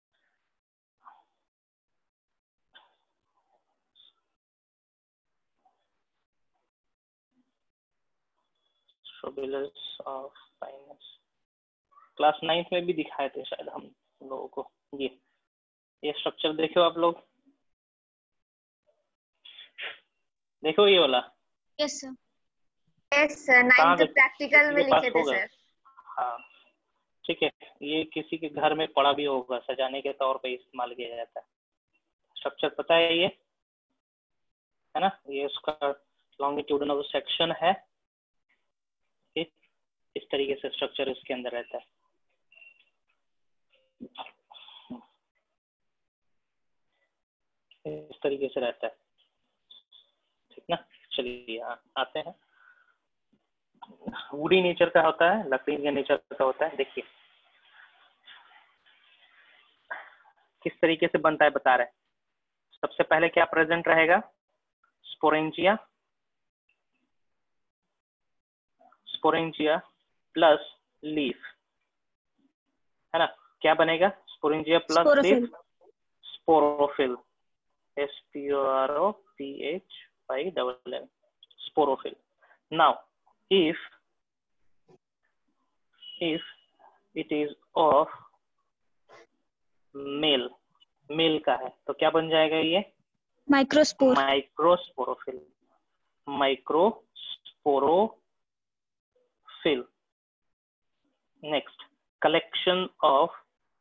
Strobilus of Pinus, class ninth में भी दिखाए थे शायद हम लोगों को। ये ये स्ट्रक्चर देखो आप लोग, देखो ये वाला। Yes sir. Yes sir, ninth practical में लिखे थे सर। हाँ ठीक है, ये किसी के घर में पड़ा भी होगा, सजाने के तौर पे इस्तेमाल किया जाता है। स्ट्रक्चर पता है ये, है ना, ये उसका लॉन्गिट्यूडनल सेक्शन है। इस तरीके से स्ट्रक्चर इसके अंदर रहता है। इस तरीके से रहता है, ठीक ना। चलिए यहाँ आते हैं। वुडी नेचर का होता है, लकड़ी के नेचर का होता है। देखिए किस तरीके से बनता है बता रहे हैं। सबसे पहले क्या प्रेजेंट रहेगा, स्पोरेंजिया, स्पोरेंजिया प्लस लीफ, है ना। क्या बनेगा, sporangia plus leaf, sporophyll, S P O R O P H I double L, sporophyll. Now if if it is of male, male का है तो क्या बन जाएगा ये, microspore, microsporophyll, microsporophyll. Next, collection of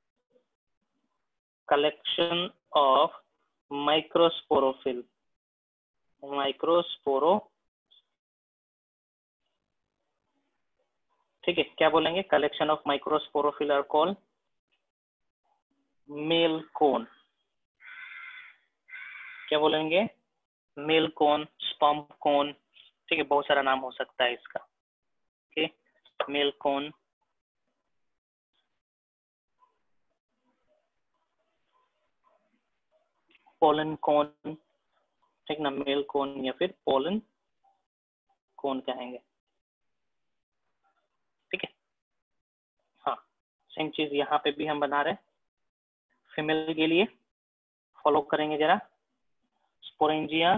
collection of microsporophyll, microsporo, ठीक है। क्या बोलेंगे, collection of microsporophyll are called male cone. क्या बोलेंगे, मेल कोन, स्पर्म कोन, ठीक है, बहुत सारा नाम हो सकता है इसका। Okay, male cone, pollen cone, ठीक ना, मेल कोन या फिर पोलन कोन कहेंगे, ठीक है। हाँ, सेम चीज यहाँ पे भी हम बना रहे हैं। फीमेल के लिए फॉलो करेंगे जरा, sporangia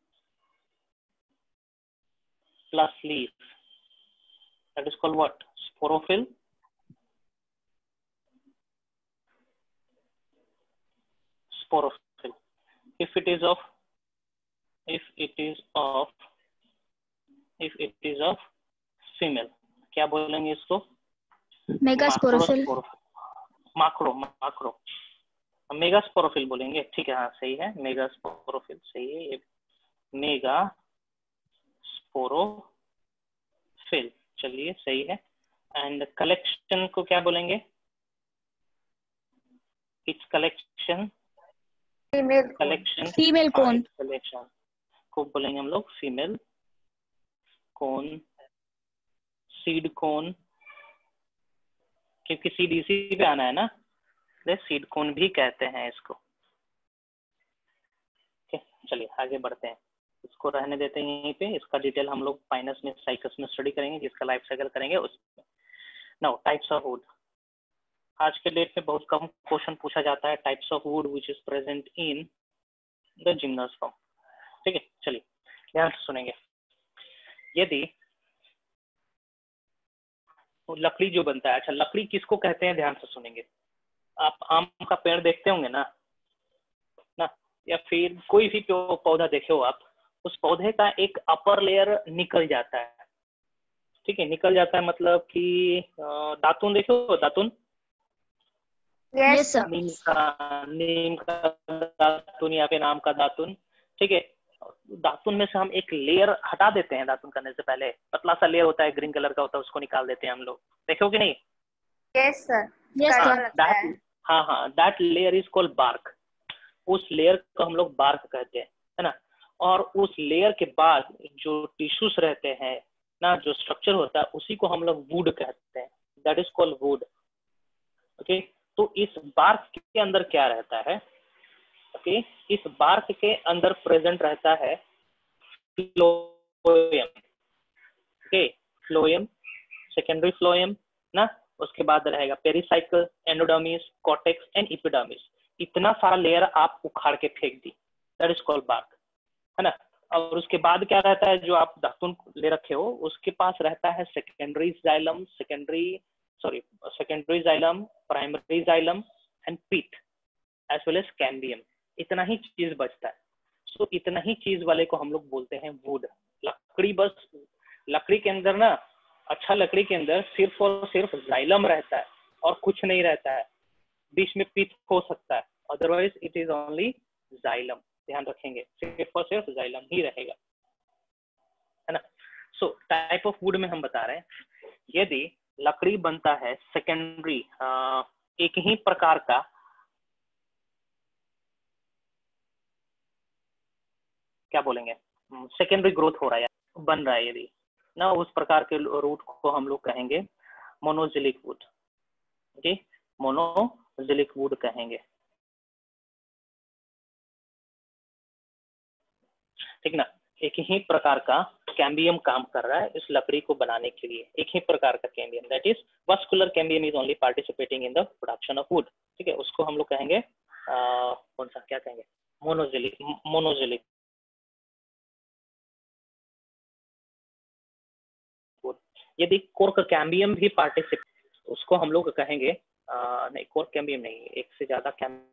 plus leaf, that is called what, sporophyll, sporophyll। if it is of if it is of if it is of female, क्या बोलेंगे इसको, मेगास्पोरोफिल, माक्रो माक्रो मेगास्पोरोफिल बोलेंगे, ठीक है। हाँ सही है, मेगास्पोरोफिल सही है, ये मेगा स्पोरोफिल, चलिए सही है। एंड कलेक्शन को क्या बोलेंगे, it's collection, female collection, female cone, collection को बोलेंगे हम लोग फीमेल कोन, सीड कोन, क्योंकि सीड इसी पे आना है ना, सीड कोन भी कहते हैं इसको। चलिए आगे बढ़ते हैं, इसको रहने देते हैं यहीं पे। इसका डिटेल हम लोग फाइनस में, साइकस में स्टडी करेंगे, जिसका लाइफ साइकिल करेंगे उसमें। नाउ टाइप्स ऑफ वुड, आज के डेट में बहुत कम क्वेश्चन पूछा जाता है types of wood which is present in the gymnosperm, ठीक है। चलिए ध्यान से सुनेंगे। यदि लकड़ी जो बनता है, अच्छा लकड़ी किसको कहते हैं, ध्यान से सुनेंगे। आप आम का पेड़ देखते होंगे ना ना, या फिर कोई भी पौधा देखे हो आप, उस पौधे का एक अपर लेयर निकल जाता है, ठीक है। निकल जाता है मतलब कि दातुन देखे हो, दातुन, यस सर, नीम का नीम का दातुन या फिर आम का दातुन, ठीक है। दातुन में से हम एक लेयर हटा देते हैं, दातुन करने से पहले पतला सा लेयर होता है, ग्रीन कलर का होता है, उसको निकाल देते हैं हम लोग, देखो कि नहीं। यस सर, यस कड़वा सर, लगता है। हाँ हाँ, that layer is called bark, उस लेयर को हम लोग बार्क कहते हैं, है ना। और उस लेयर के बाद जो टिश्यूज रहते हैं ना, जो स्ट्रक्चर होता है, उसी को हम लोग वुड कहते हैं, that is called wood, okay. तो इस बार्क के अंदर क्या रहता है, ओके okay? इस बार्क के अंदर प्रेजेंट रहता है phloem, okay, phloem, secondary phloem ना, उसके बाद रहेगा pericycle, endodermis, cortex and epidermis. इतना सारा लेयर आप उखाड़ के फेंक दी, दैट इज कॉल्ड बार्क, है ना। और उसके बाद क्या रहता है, जो आप दातुन ले रखे हो, उसके पास रहता है secondary xylem, secondary sorry secondary xylem, primary xylem and pith as well as cambium. इतना ही चीज बचता है। सो so, इतना ही चीज वाले को हम लोग बोलते हैं वुड। लकड़ी, बस लकड़ी के अंदर ना अच्छा लकड़ी के अंदर सिर्फ और सिर्फ जाइलम रहता है और कुछ नहीं रहता है, बीच में पिथ हो सकता है, otherwise it is only xylem. ध्यान रखेंगे, सिर्फ और सिर्फ जाइलम ही रहेगा, है ना। सो टाइप ऑफ वुड में हम बता रहे हैं, यदि लकड़ी बनता है सेकेंडरी, एक ही प्रकार का क्या बोलेंगे, सेकेंडरी ग्रोथ हो रहा है, बन रहा है यदि ना, उस प्रकार के रूट को हम लोग कहेंगे monoxylic wood. Okay, monoxylic wood कहेंगे, ठीक ना। एक ही प्रकार का कैम्बियम काम कर रहा है इस लकड़ी को बनाने के लिए, एक ही प्रकार का cambium, that is vascular cambium is only participating in the production of wood. ठीक है, उसको हम लोग कहेंगे आ, कौन सा क्या कहेंगे, मोनोजिलिक मोनोजिलिक वुड। यदि कोर्क कैम्बियम भी पार्टिसिपेट, उसको हम लोग कहेंगे आ, नहीं, कोर्क कैम्बियम नहीं, एक से ज्यादा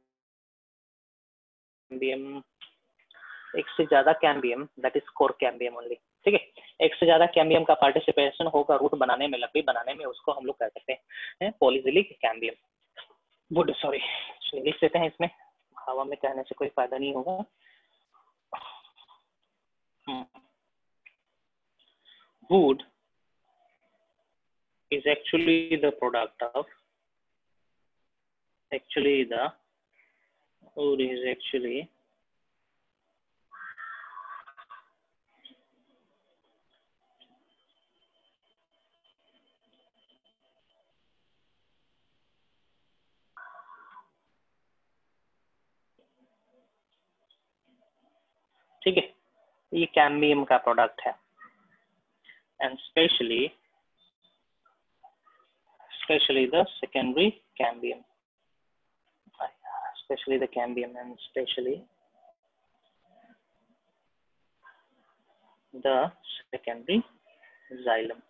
कैम्बियम, एक से ज्यादा cambium, that is cork cambium only. ठीक है, एक से ज्यादा कैम्बियम का पार्टिसिपेशन होगा रूट बनाने में, लकड़ी बनाने में, उसको हम लोग कह सकते हैं पॉलीजिलिक कैम्बियम वुड। सॉरी, लिख देते हैं, इसमें हवा में कहने से कोई फायदा नहीं होगा। Wood is actually the product of, actually the wood is actually ठीक है, ये कैम्बियम का प्रोडक्ट है, and specially especially the secondary cambium, especially the cambium and especially the secondary xylem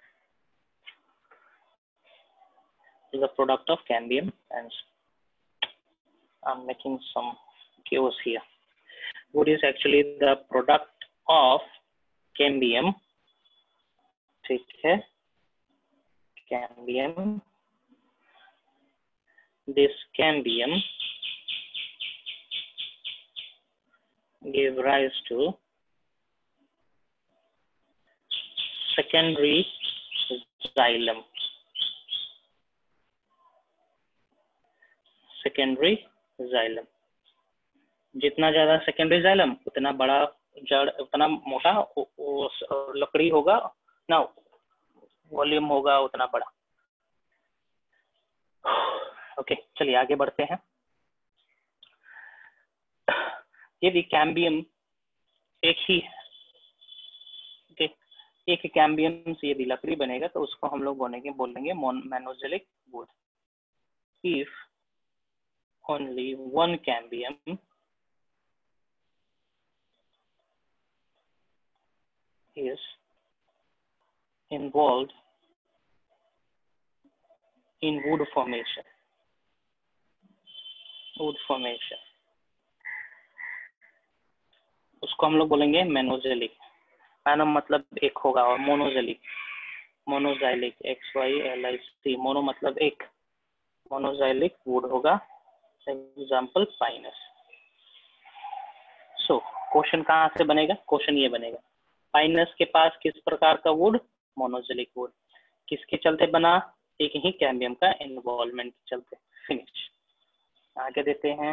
is a product of cambium, and I'm making some cues here. Wood is actually the product of cambium, ठीक है, cambium, this cambium give rise to secondary xylem, secondary xylem। जितना ज्यादा secondary xylem, उतना बड़ा जड़, उतना मोटा लकड़ी होगा ना, वॉल्यूम होगा उतना बड़ा। ओके, चलिए आगे बढ़ते हैं। यदि कैम्बियम एक ही है, ओके, एक कैम्बियम से यदि लकड़ी बनेगा तो उसको हम लोग बोलेंगे बोलेंगे monoxylic wood. If only one cambium is involved in wood formation, wood formation, उसको हम लोग बोलेंगे मोनोजिलिक। मैनम मतलब एक होगा, और monoxylic, monoxylic, X Y L I C, mono मतलब एक, मोनोजाइलिक वुड होगा। Example Pinus. सो क्वेश्चन कहाँ से बनेगा, क्वेश्चन ये बनेगा, पाइनस के पास किस प्रकार का वुड, मोनोजिलिक वुड, किसके चलते बना, एक ही कैम्बियम का इन्वॉल्वमेंट के चलते। फिनिश। आगे देते हैं,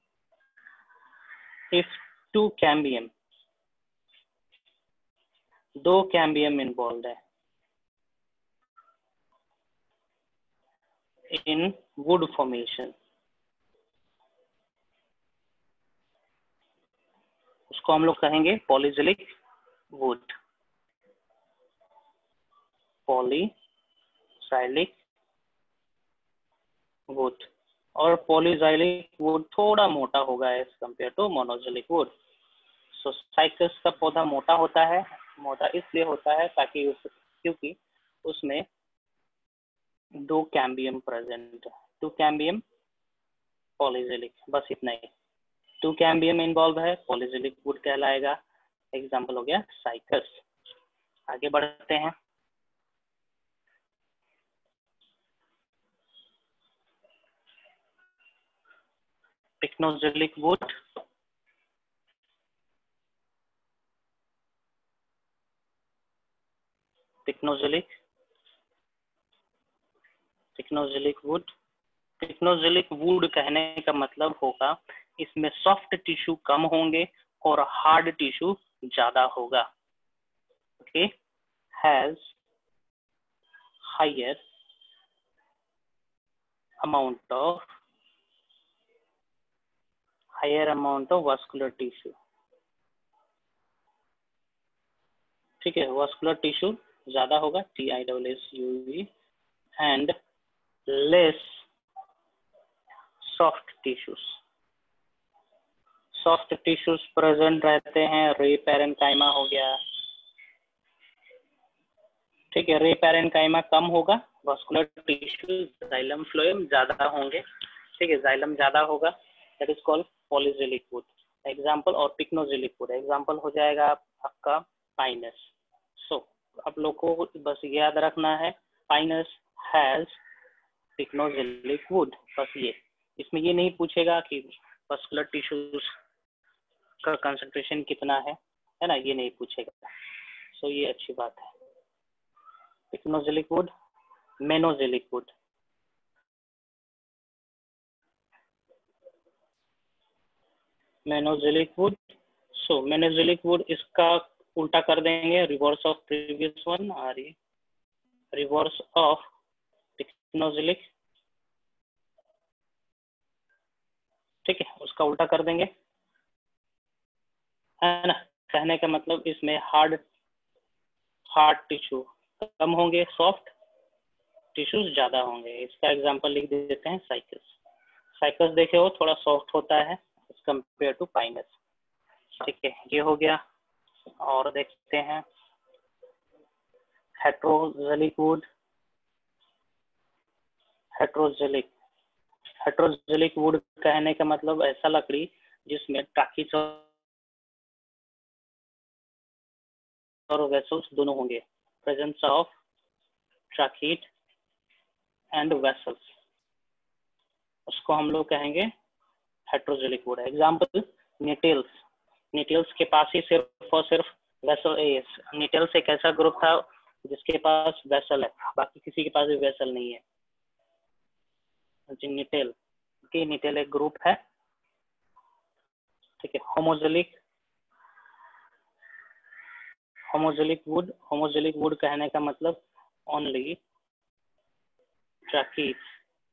इफ टू कैम्बियम, दो कैम्बियम इन्वॉल्व है इन वुड फॉर्मेशन, उसको हम लोग कहेंगे पॉलीजिलिक वुड, पॉलीजाइलिक वुड। और पॉलीजाइलिक वुड थोड़ा मोटा होगा as compare to monoxylic wood. So Cycas का पौधा मोटा होता है, मोटा इसलिए होता है ताकि उस, क्योंकि उसमें दो कैम्बियम प्रेजेंट है, टू कैम्बियम पॉलीजिलिक, बस इतना ही। टू कैम्बियम इन्वॉल्व है, पॉलीजिलिक वुड कहलाएगा। एग्जाम्पल हो गया साइकस। आगे बढ़ते हैं, pycnogylic wood, pycnogylic pycnogylic wood pycnogylic wood कहने का मतलब होगा इसमें सॉफ्ट टिश्यू कम होंगे और हार्ड टिश्यू ज्यादा होगा. Okay, has higher amount of higher amount of vascular tissue. ठीक है, वास्कुलर टिश्यू ज्यादा होगा, T I double S U V, and less soft tissues. Soft tissues present रहते हैं, रे पैरेन्काइमा हो गया. ठीक है, रे पैरेन्काइमा कम होगा, वास्कुलर टिश्यू जाइलम फ्लोएम ज्यादा होंगे. ठीक है, जाइलम ज्यादा होगा, that is called polyxylic wood. Example, और पिक्नोजेलिक वुड एग्जांपल हो जाएगा आपका पाइनस. सो आप लोग को बस याद रखना है, पाइनस हैज पिक्नोजेलिक वुड. बस ये, इसमें ये नहीं पूछेगा कि वास्कुलर टिश्यूज का कंसंट्रेशन कितना है, है ना, ये नहीं पूछेगा. सो so, ये अच्छी बात है. Pycnoxylic wood, manoxylic wood. Manoxylic wood. So manoxylic wood इसका उल्टा कर देंगे, रिवर्स ऑफ प्रीवियस वन, और ये रिवर्स ऑफ पिक्नोजेलिक. ठीक है, उसका उल्टा कर देंगे, है ना. कहने का मतलब इसमें हार्ड हार्ड टिश्यू कम होंगे, सॉफ्ट टिश्यूज ज्यादा होंगे. इसका एग्जांपल लिख देते हैं, साइकस. साइकस देखे हो थोड़ा सॉफ्ट होता है एज कंपेयर टू पाइनस. ठीक है, ये हो गया. और देखते हैं हेट्रोजेलिक वुड. हेट्रोजेलिक हेट्रोजेलिक वुड कहने का मतलब ऐसा लकड़ी जिसमें ट्राकिस और वेसल्स दोनों होंगे. Presence of tracheid and vessels, उसको हम लोग कहेंगे हेट्रोजेलिक वुड. एग्जांपल, निटेल्स. निटेल्स के पास ही सिर्फ और सिर्फ वेसल. निटेल्स एक ऐसा ग्रुप था जिसके पास वेसल है, बाकी किसी के पास भी वेसल नहीं है. निटेल, ओके, निटेल एक ग्रुप है. ठीक है, होमोजेलिक होमोजेलिक वुड. होमोजेलिक वुड कहने का मतलब only tracheids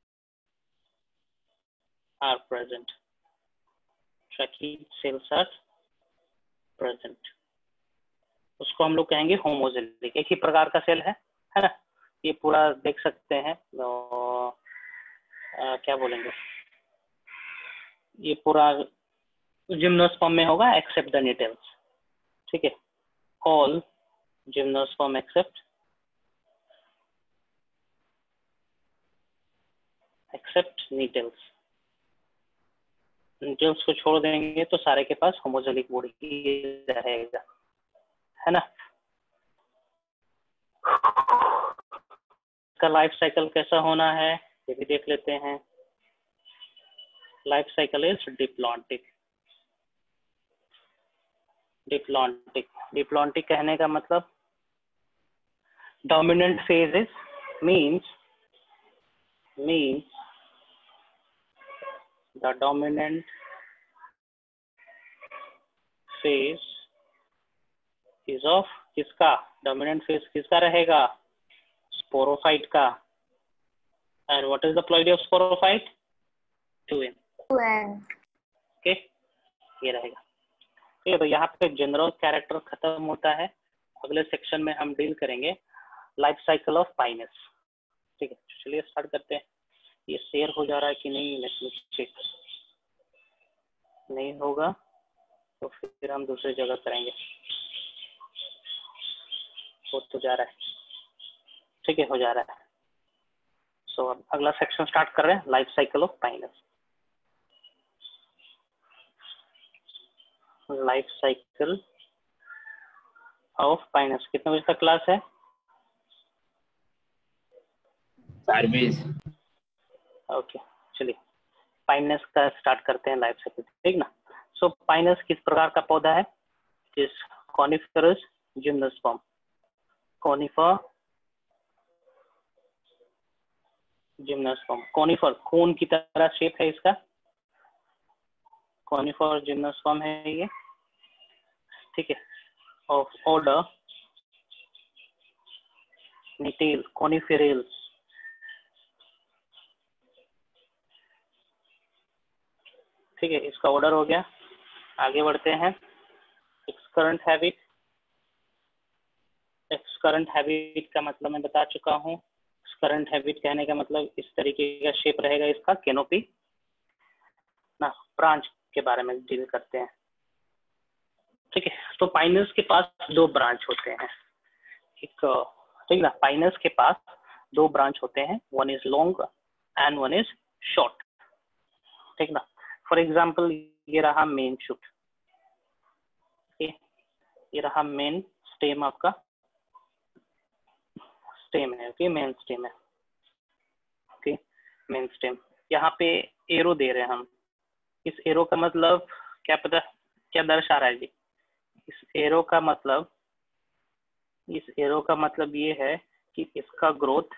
are present. Tracheids cells are present, उसको हम लोग कहेंगे होमोजेलिक. एक ही प्रकार का सेल है, है ना. ये पूरा देख सकते हैं, तो आ, क्या बोलेंगे, ये पूरा जिम्नोस्पर्म में होगा एक्सेप्ट द निटेल्स. ठीक है, all gymnosperm except except Gnetales. Gnetales को छोड़ देंगे तो सारे के पास होमोजेलिक वुड ही रहेगा, है ना. इसका लाइफ साइकिल कैसा होना है ये भी देख लेते हैं. Life cycle is diplontic. Diplontic diplontic कहने का मतलब dominant phase is means means the dominant phase is of किसका, डोमिनेंट फेज किसका रहेगा, स्पोरोफाइट का. And what is the ploidy of sporophyte, two N. Okay, ये रहेगा. ठीक है, तो यहाँ पे जनरल कैरेक्टर खत्म होता है. अगले सेक्शन में हम डील करेंगे लाइफ साइकिल ऑफ पाइनस. ठीक है, चलिए स्टार्ट करते हैं. ये शेयर हो जा रहा है कि नहीं, लेट्स मी चेक. नहीं होगा तो फिर हम दूसरी जगह करेंगे. हो तो जा रहा है. ठीक है, हो जा रहा है. सो अब अगला सेक्शन स्टार्ट कर रहे हैं, life cycle of Pinus. Life cycle of Pinus. कितने बजे तक क्लास है? चार बीस. ओके, चलिए पाइनस का स्टार्ट करते हैं लाइफ साइकिल, ठीक ना। सो so, पाइनस किस प्रकार का पौधा है? इस coniferous gymnosperm, conifer gymnosperm, conifer cone की तरह शेप है इसका, कॉनिफर जिम्नोस्पर्म है ये, ठीक है। ऑफ ऑर्डर निटेल कॉनिफेरल्स, ठीक है, इसका ऑर्डर हो गया। आगे बढ़ते हैं। एक्सकरेंट हैबिट, एक्सकरेंट हैबिट का मतलब मैं बता चुका हूँ। एक्सकरेंट हैबिट कहने का मतलब इस तरीके का शेप रहेगा इसका, कैनोपी ना। ब्रांच के बारे में डील करते हैं, ठीक है। तो पाइनस के पास दो ब्रांच होते हैं, एक, ठीक ना, पाइनस के पास दो ब्रांच होते हैं, one is long and one is short, ठीक ना। फॉर एग्जाम्पल ये रहा मेन शूट, ये रहा मेन स्टेम, आपका स्टेम है, ओके, मेन स्टेम है, ओके, मेन स्टेम। यहाँ पे एरो दे रहे हैं हम, इस एरो का मतलब क्या पता क्या दर्शा रहा है जी? इस एरो का मतलब इस एरो का मतलब ये है कि इसका ग्रोथ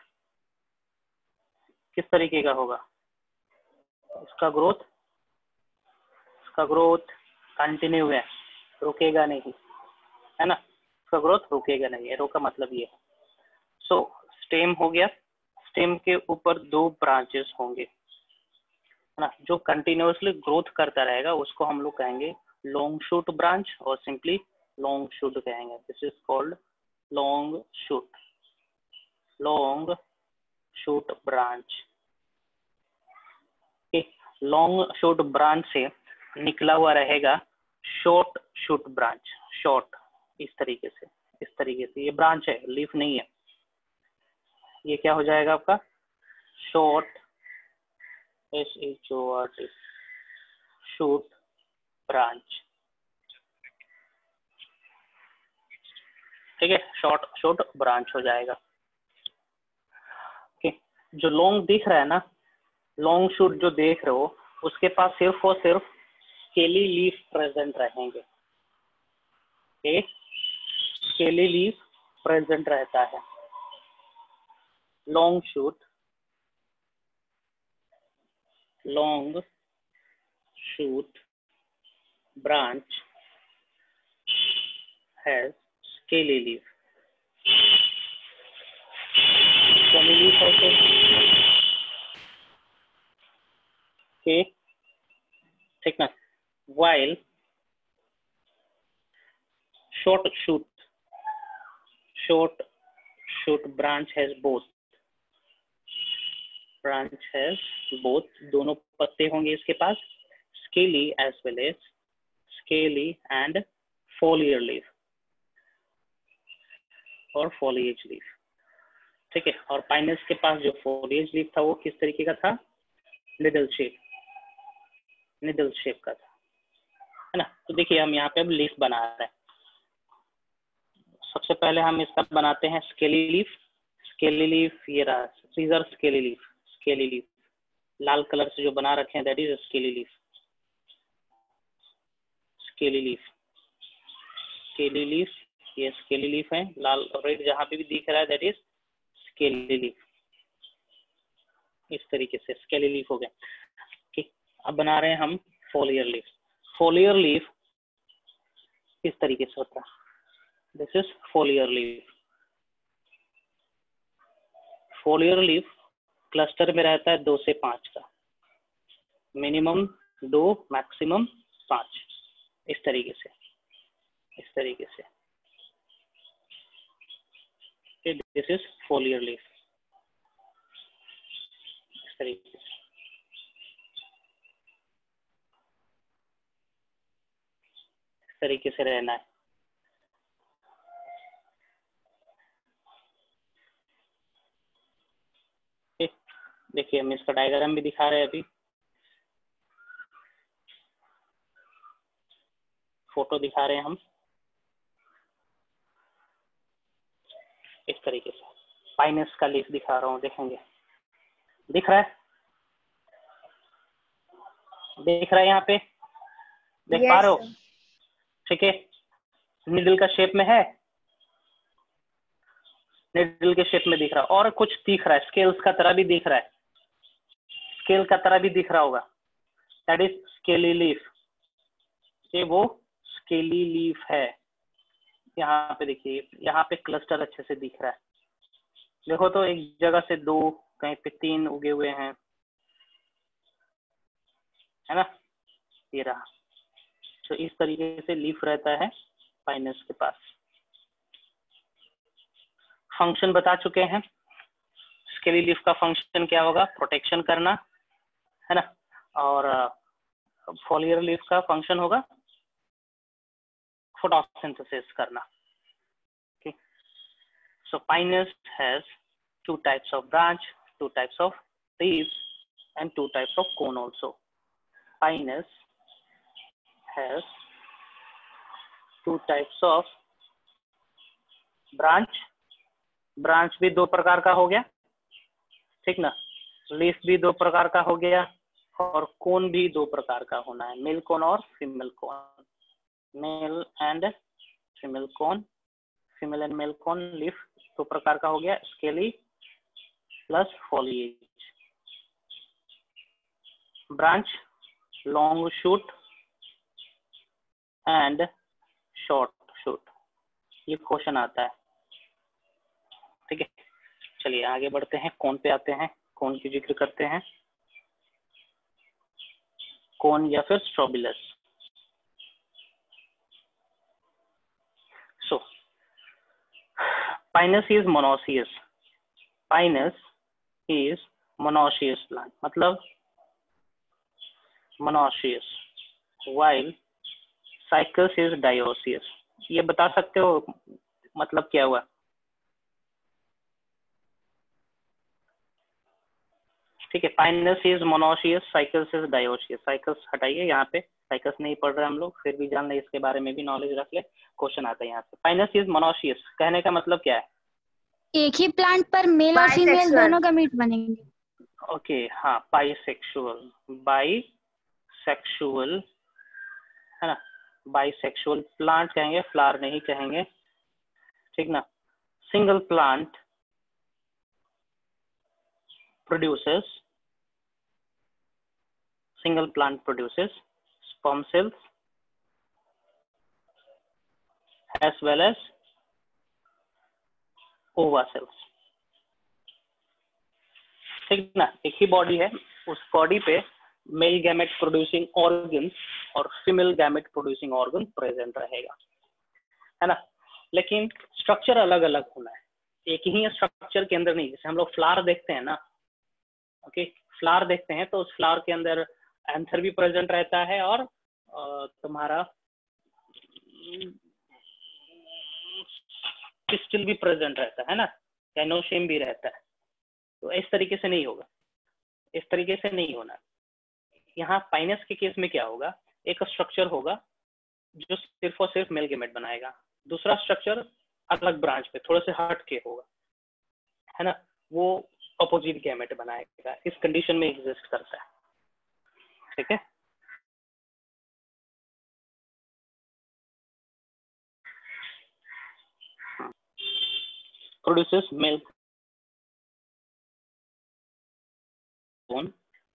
किस तरीके का होगा। इसका ग्रोथ इसका ग्रोथ कंटिन्यू है, रुकेगा नहीं, है ना। इसका ग्रोथ रुकेगा नहीं, एरो का मतलब ये है। सो स्टेम हो गया, स्टेम के ऊपर दो ब्रांचेस होंगे, है ना, जो कंटिन्यूअसली ग्रोथ करता रहेगा, उसको हम लोग कहेंगे लॉन्ग शूट ब्रांच, और सिंपली लॉन्ग शूट कहेंगे। This is called long shoot, long shoot branch. Long shoot branch से निकला हुआ रहेगा शॉर्ट शूट ब्रांच, शॉर्ट, इस तरीके से, इस तरीके से। ये ब्रांच है, लीफ नहीं है। ये क्या हो जाएगा आपका? Short, S H O R T, shoot branch, ठीक है, शॉर्ट शूट ब्रांच हो जाएगा। ओके, जो लॉन्ग दिख रहा है ना, लॉन्ग शूट जो देख रहे हो, उसके पास सिर्फ और सिर्फ स्केली लीफ प्रेजेंट रहेंगे, एक स्केली लीफ प्रेजेंट रहता है। Long shoot, long shoot branch has scaly leaf. Scaly leaf also. Okay, ठीक ना। While short shoot, short shoot branch has both. Branch has both, दोनों पत्ते होंगे इसके पास, scaly as well as scaly and foliar leaf और foliage leaf, ठीक है। और पाइनस के पास जो foliage leaf था वो किस तरीके का था? निडल शेप, निडल शेप का था, है ना। तो देखिए हम यहाँ पे अब लीफ बना रहे हैं। सबसे पहले हम इसका बनाते हैं स्केली लीफ। स्केली लीफ ये रहा, सीजर स्केली लीफ, स्केली लीफ लाल कलर से जो बना रखे हैं, that is scaly leaf, scaly leaf, scaly leaf, ये स्केली लीफ है, लाल रेड जहाँ पे भी दिख रहा है दैट इज स्केली लीफ। इस तरीके से स्केली लीफ हो गया। ठीक, अब बना रहे हैं हम फोलियर लीफ। फोलियर लीफ इस तरीके से होता है, this is foliar leaf. Foliar leaf cluster में रहता है दो से पांच का, मिनिमम दो, मैक्सिमम पांच, इस तरीके से, इस तरीके से। दिस इज फोलियर लीफ, इस तरीके से, इस तरीके से रहना है। देखिए हम इसका डायग्राम भी दिखा रहे हैं, अभी फोटो दिखा रहे हैं हम, इस तरीके से पाइनस का लीफ दिखा रहा हूँ, देखेंगे दिख रहा है। देख रहा है यहाँ पे, देख Yes, पा रहे हो? sir. ठीक है, निडल का शेप में है, निडल के शेप में दिख रहा है, और कुछ दिख रहा है, स्केल्स का तरह भी दिख रहा है, स्केल का तरह भी दिख रहा होगा, दैट इज स्केली लीफ। ये वो स्केली लीफ है। यहाँ पे देखिए, यहाँ पे क्लस्टर अच्छे से दिख रहा है, देखो तो एक जगह से दो, कहीं पे तीन उगे हुए हैं, है ना, ये रहा। तो इस तरीके से लीफ रहता है पाइनस के पास। फंक्शन बता चुके हैं, स्केली लीफ का फंक्शन क्या होगा, प्रोटेक्शन करना, है ना, और फॉलियर लीफ का फंक्शन होगा फोटोसिंथेसिस करना। okay. So pinus has two types of branch, two types of leaves, and two types of cone also. Pinus has two types of branch, branch भी दो प्रकार का हो गया, ठीक ना, लीफ भी दो प्रकार का हो गया, और कोन भी दो प्रकार का होना है, मेल कोन और female cone, male and female cone, female and male cone leaf दो प्रकार का हो गया, scaly plus foliage. Branch, long shoot and short shoot, ये क्वेश्चन आता है, ठीक है। चलिए आगे बढ़ते हैं, कौन पे आते हैं, कौन की जिक्र करते हैं, कौन या फिर strobilus. So Pinus is monoecious, Pinus is monoecious plant, मतलब monoecious, while Cycas is dioecious. ये बता सकते हो मतलब क्या हुआ? ठीक है, Pinus is monoecious, Cycas is dioecious. Cycas हटाइए, यहाँ पे साइकस नहीं पढ़ रहे हम लोग, फिर भी जान ले, इसके बारे में भी नॉलेज रख ले, क्वेश्चन आता है यहाँ से। पाइनस इज मोनोसियस कहने का मतलब क्या है? एक ही प्लांट पर मेल और फीमेल Bisexual. दोनों का मीट बनेंगे। ओके okay, हाँ, बाइसेक्सुअल, बाइसेक्सुअल है ना, बाइसेक्सुअल प्लांट कहेंगे, फ्लावर नहीं कहेंगे, ठीक ना। Single plant produces, single plant produces sperm cells as well as ova cells, ठीक ना। एक ही बॉडी है, उस बॉडी पे मेल गैमेट प्रोड्यूसिंग ऑर्गन और female gamete producing organ present रहेगा, है ना, लेकिन स्ट्रक्चर अलग अलग होना है, एक ही स्ट्रक्चर के अंदर नहीं। जैसे हम लोग फ्लावर देखते हैं ना, ओके okay, फ्लावर देखते हैं तो उस फ्लावर के अंदर एंथर भी प्रेजेंट रहता है और तुम्हारा पिस्टिल भी प्रेजेंट रहता है ना, कैनोशियम भी रहता है। तो इस तरीके से नहीं होगा, इस तरीके से नहीं होना। यहाँ पाइनस के केस में क्या होगा, एक स्ट्रक्चर होगा जो सिर्फ और सिर्फ मेल गैमेट बनाएगा, दूसरा स्ट्रक्चर अलग ब्रांच पे थोड़े से हट के होगा, है ना, वो अपोजिट गैमेट बनाएगा। इस कंडीशन में एग्जिस्ट करता है, ठीक है। Produces male cone,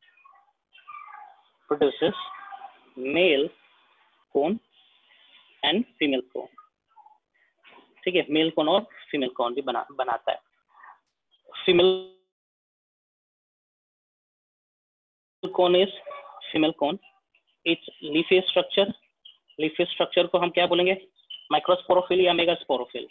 produces male cone and female cone, ठीक है, मेल कोन और फीमेल कोन भी बना बनाता है। Female cone is female cone, it's leafy structure, leafy structure को हम क्या बोलेंगे, माइक्रोस्पोरोफिल या megasporophyll.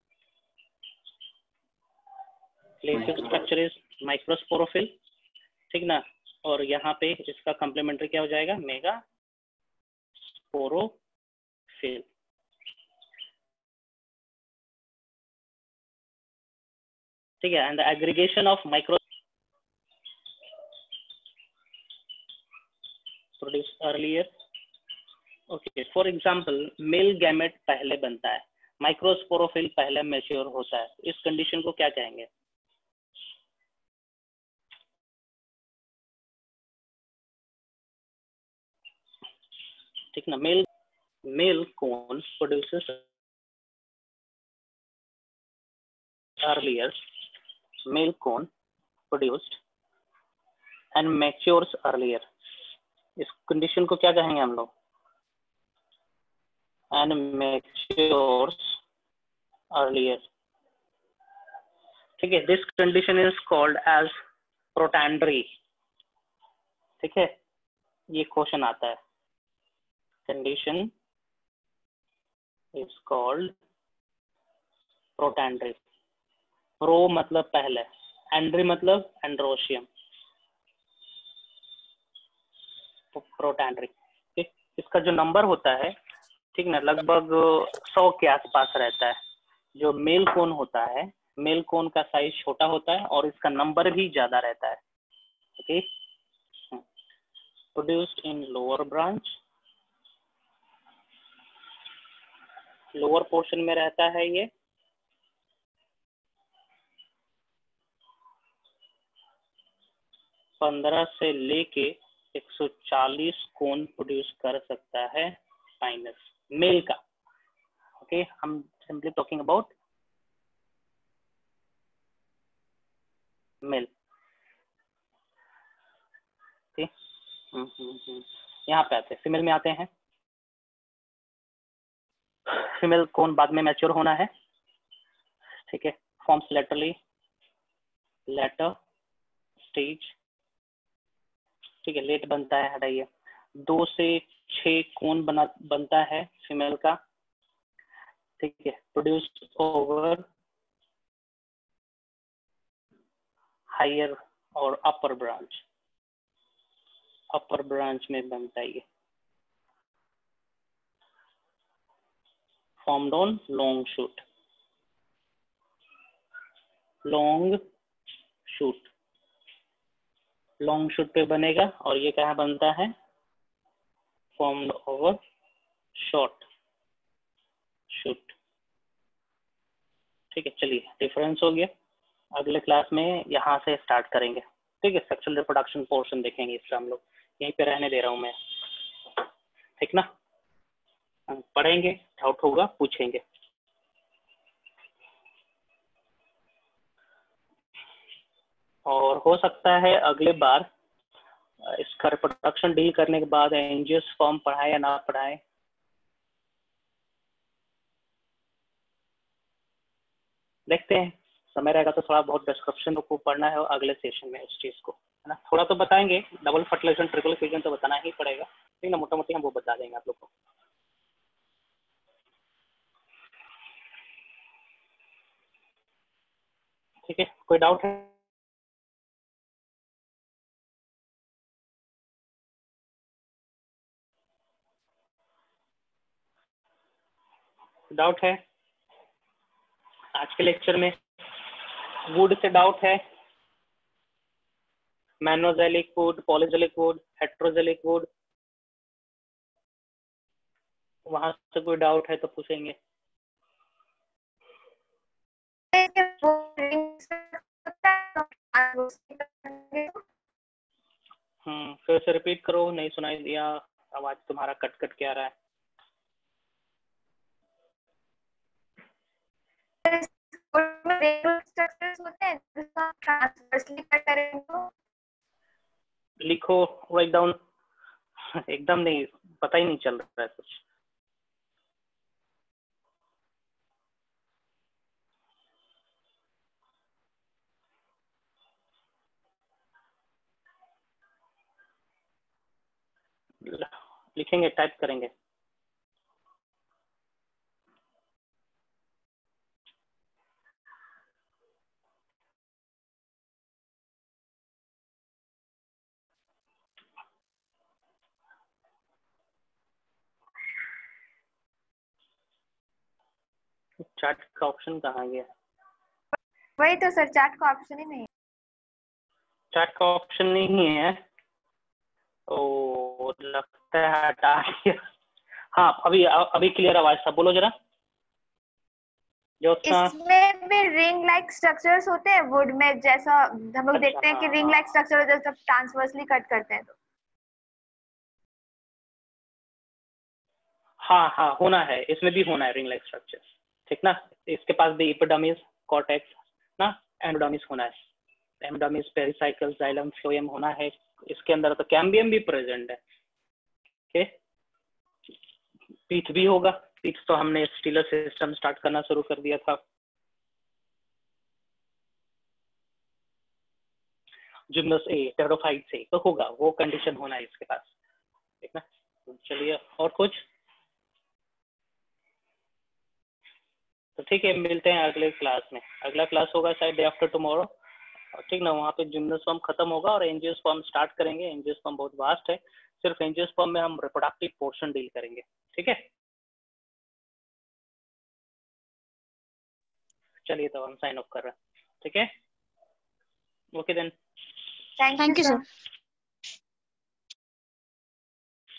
Leafy structure is microsporophyll, ठीक ना, और यहाँ पे इसका कॉम्प्लीमेंट्री क्या हो जाएगा, मेगा स्पोरोफिल, ठीक है। And the aggregation of micro produce earlier, okay. For example male gamete पहले बनता है, माइक्रोस्पोरोफिल पहले मैच्योर होता है, इस कंडीशन को क्या कहेंगे? ठीक ना। Male male cone produces earlier, male cone produced and matures earlier. इस कंडीशन को क्या कहेंगे हम लोग? and matures earlier. ठीक है, this condition is called as protandry. ठीक है, ये क्वेश्चन आता है. Condition is called protandry. Pro मतलब पहले, एंड्री मतलब एंड्रोशियम, तो प्रोटैंड्री. ठीक, इसका जो नंबर होता है, ठीक ना, लगभग सौ के आसपास रहता है. जो मेल कोन होता है, मेल कोन का साइज छोटा होता है और इसका नंबर भी ज्यादा रहता है. Okay, produced in lower branch, lower portion में रहता है ये. पंद्रह से लेके एक सौ चालीस कोन प्रोड्यूस कर सकता है पाइनस मेल का. ओके, हम सिंपली टॉकिंग अबाउट मेल. ठीक, यहाँ पे आते हैं, फीमेल में आते हैं. फीमेल कोन बाद में मैच्योर होना है. ठीक है, फॉर्म्स लेटरली, लेटर स्टेज. ठीक है, लेट बनता है, हटाइए. दो से छह कोन बना बनता है फीमेल का. ठीक है, प्रोड्यूस्ड ओवर हायर और अपर ब्रांच, अपर ब्रांच में बनता है ये. Formed on long shoot, long shoot, long shoot पे बनेगा. और ये कहाँ बनता है? Formed over short shoot. ठीक है, चलिए, डिफरेंस हो गया. अगले क्लास में यहाँ से स्टार्ट करेंगे. ठीक है, सेक्सुअल रिप्रोडक्शन पोर्शन देखेंगे. इसका हम लोग यहीं पे रहने दे रहा हूँ मैं. ठीक ना, हम पढ़ेंगे, डाउट होगा पूछेंगे. और हो सकता है अगले बार इसका रिप्रोडक्शन डील करने के बाद एंजियोस्पर्म पढ़ाए या ना पढ़ाए. देखते हैं, समय रहेगा तो थोड़ा बहुत डिस्क्रिप्शन को पढ़ना है अगले सेशन में उस चीज को, है ना. थोड़ा तो बताएंगे, डबल फर्टिलाइजेशन ट्रिपल फ्यूजन तो बताना ही पड़ेगा. ठीक ना, मोटा मोटी हम वो बता देंगे आप लोग को. ठीक है, कोई डाउट है? डाउट है आज के लेक्चर में? वुड से डाउट है? Manoxylic wood, polyxylic wood, heteroxylic wood, वहां से कोई डाउट है तो पूछेंगे. हम्म फिर से रिपीट करो, नहीं सुनाई दिया, आवाज तुम्हारा कट कट के आ रहा है. लिखो, राइट डाउन. एकदम नहीं, पता ही नहीं चल रहा है कुछ. लिखेंगे, टाइप करेंगे. चार्ट का ऑप्शन कहाँ गया? वही तो सर, चार्ट का ऑप्शन ही नहीं है. चार्ट का ऑप्शन नहीं है, ओ लगता है हटा दिया. हाँ, अभी अभी क्लियर आवाज था, बोलो जरा. जो इसमें भी रिंग लाइक स्ट्रक्चर्स होते हैं वुड में, जैसा हम लोग देखते हैं कि रिंग लाइक स्ट्रक्चर जब ट्रांसवर्सली कट करते हैं तो हाँ हाँ होना है, इसमें भी होना है रिंग लाइक स्ट्रक्चर, ठीक ना। इसके पास भी एपिडर्मिस, कॉर्टेक्स ना, एंडोडर्मिस होना है, एंडोडर्मिस, पेरिसाइकल, जाइलम, फ्लोएम होना है। इसके अंदर तो कैम्बियम भी प्रेजेंट है। ओके, पीठ भी होगा, पीठ तो हमने स्टीलर सिस्टम स्टार्ट करना शुरू कर दिया था। जिम्नस ए, टेरोफाइट से तो होगा, वो कंडीशन होना है इसके पास, ठीक ना। तो चलिए और कुछ, तो ठीक है, मिलते हैं अगले क्लास में। अगला क्लास होगा शायद डे आफ्टर टुमारो, ठीक ना। वहाँ पे जिम्नोस्पर्म खत्म होगा और एंजियोस्पर्म स्टार्ट करेंगे। एंजियोस्पर्म बहुत वास्ट है, सिर्फ एंजियोस्पर्म में हम रिप्रोडक्टिव पोर्शन डील करेंगे, ठीक है। चलिए तो हम साइन ऑफ कर रहे हैं, ठीक है। Okay then, thank thank you you sir. Sir.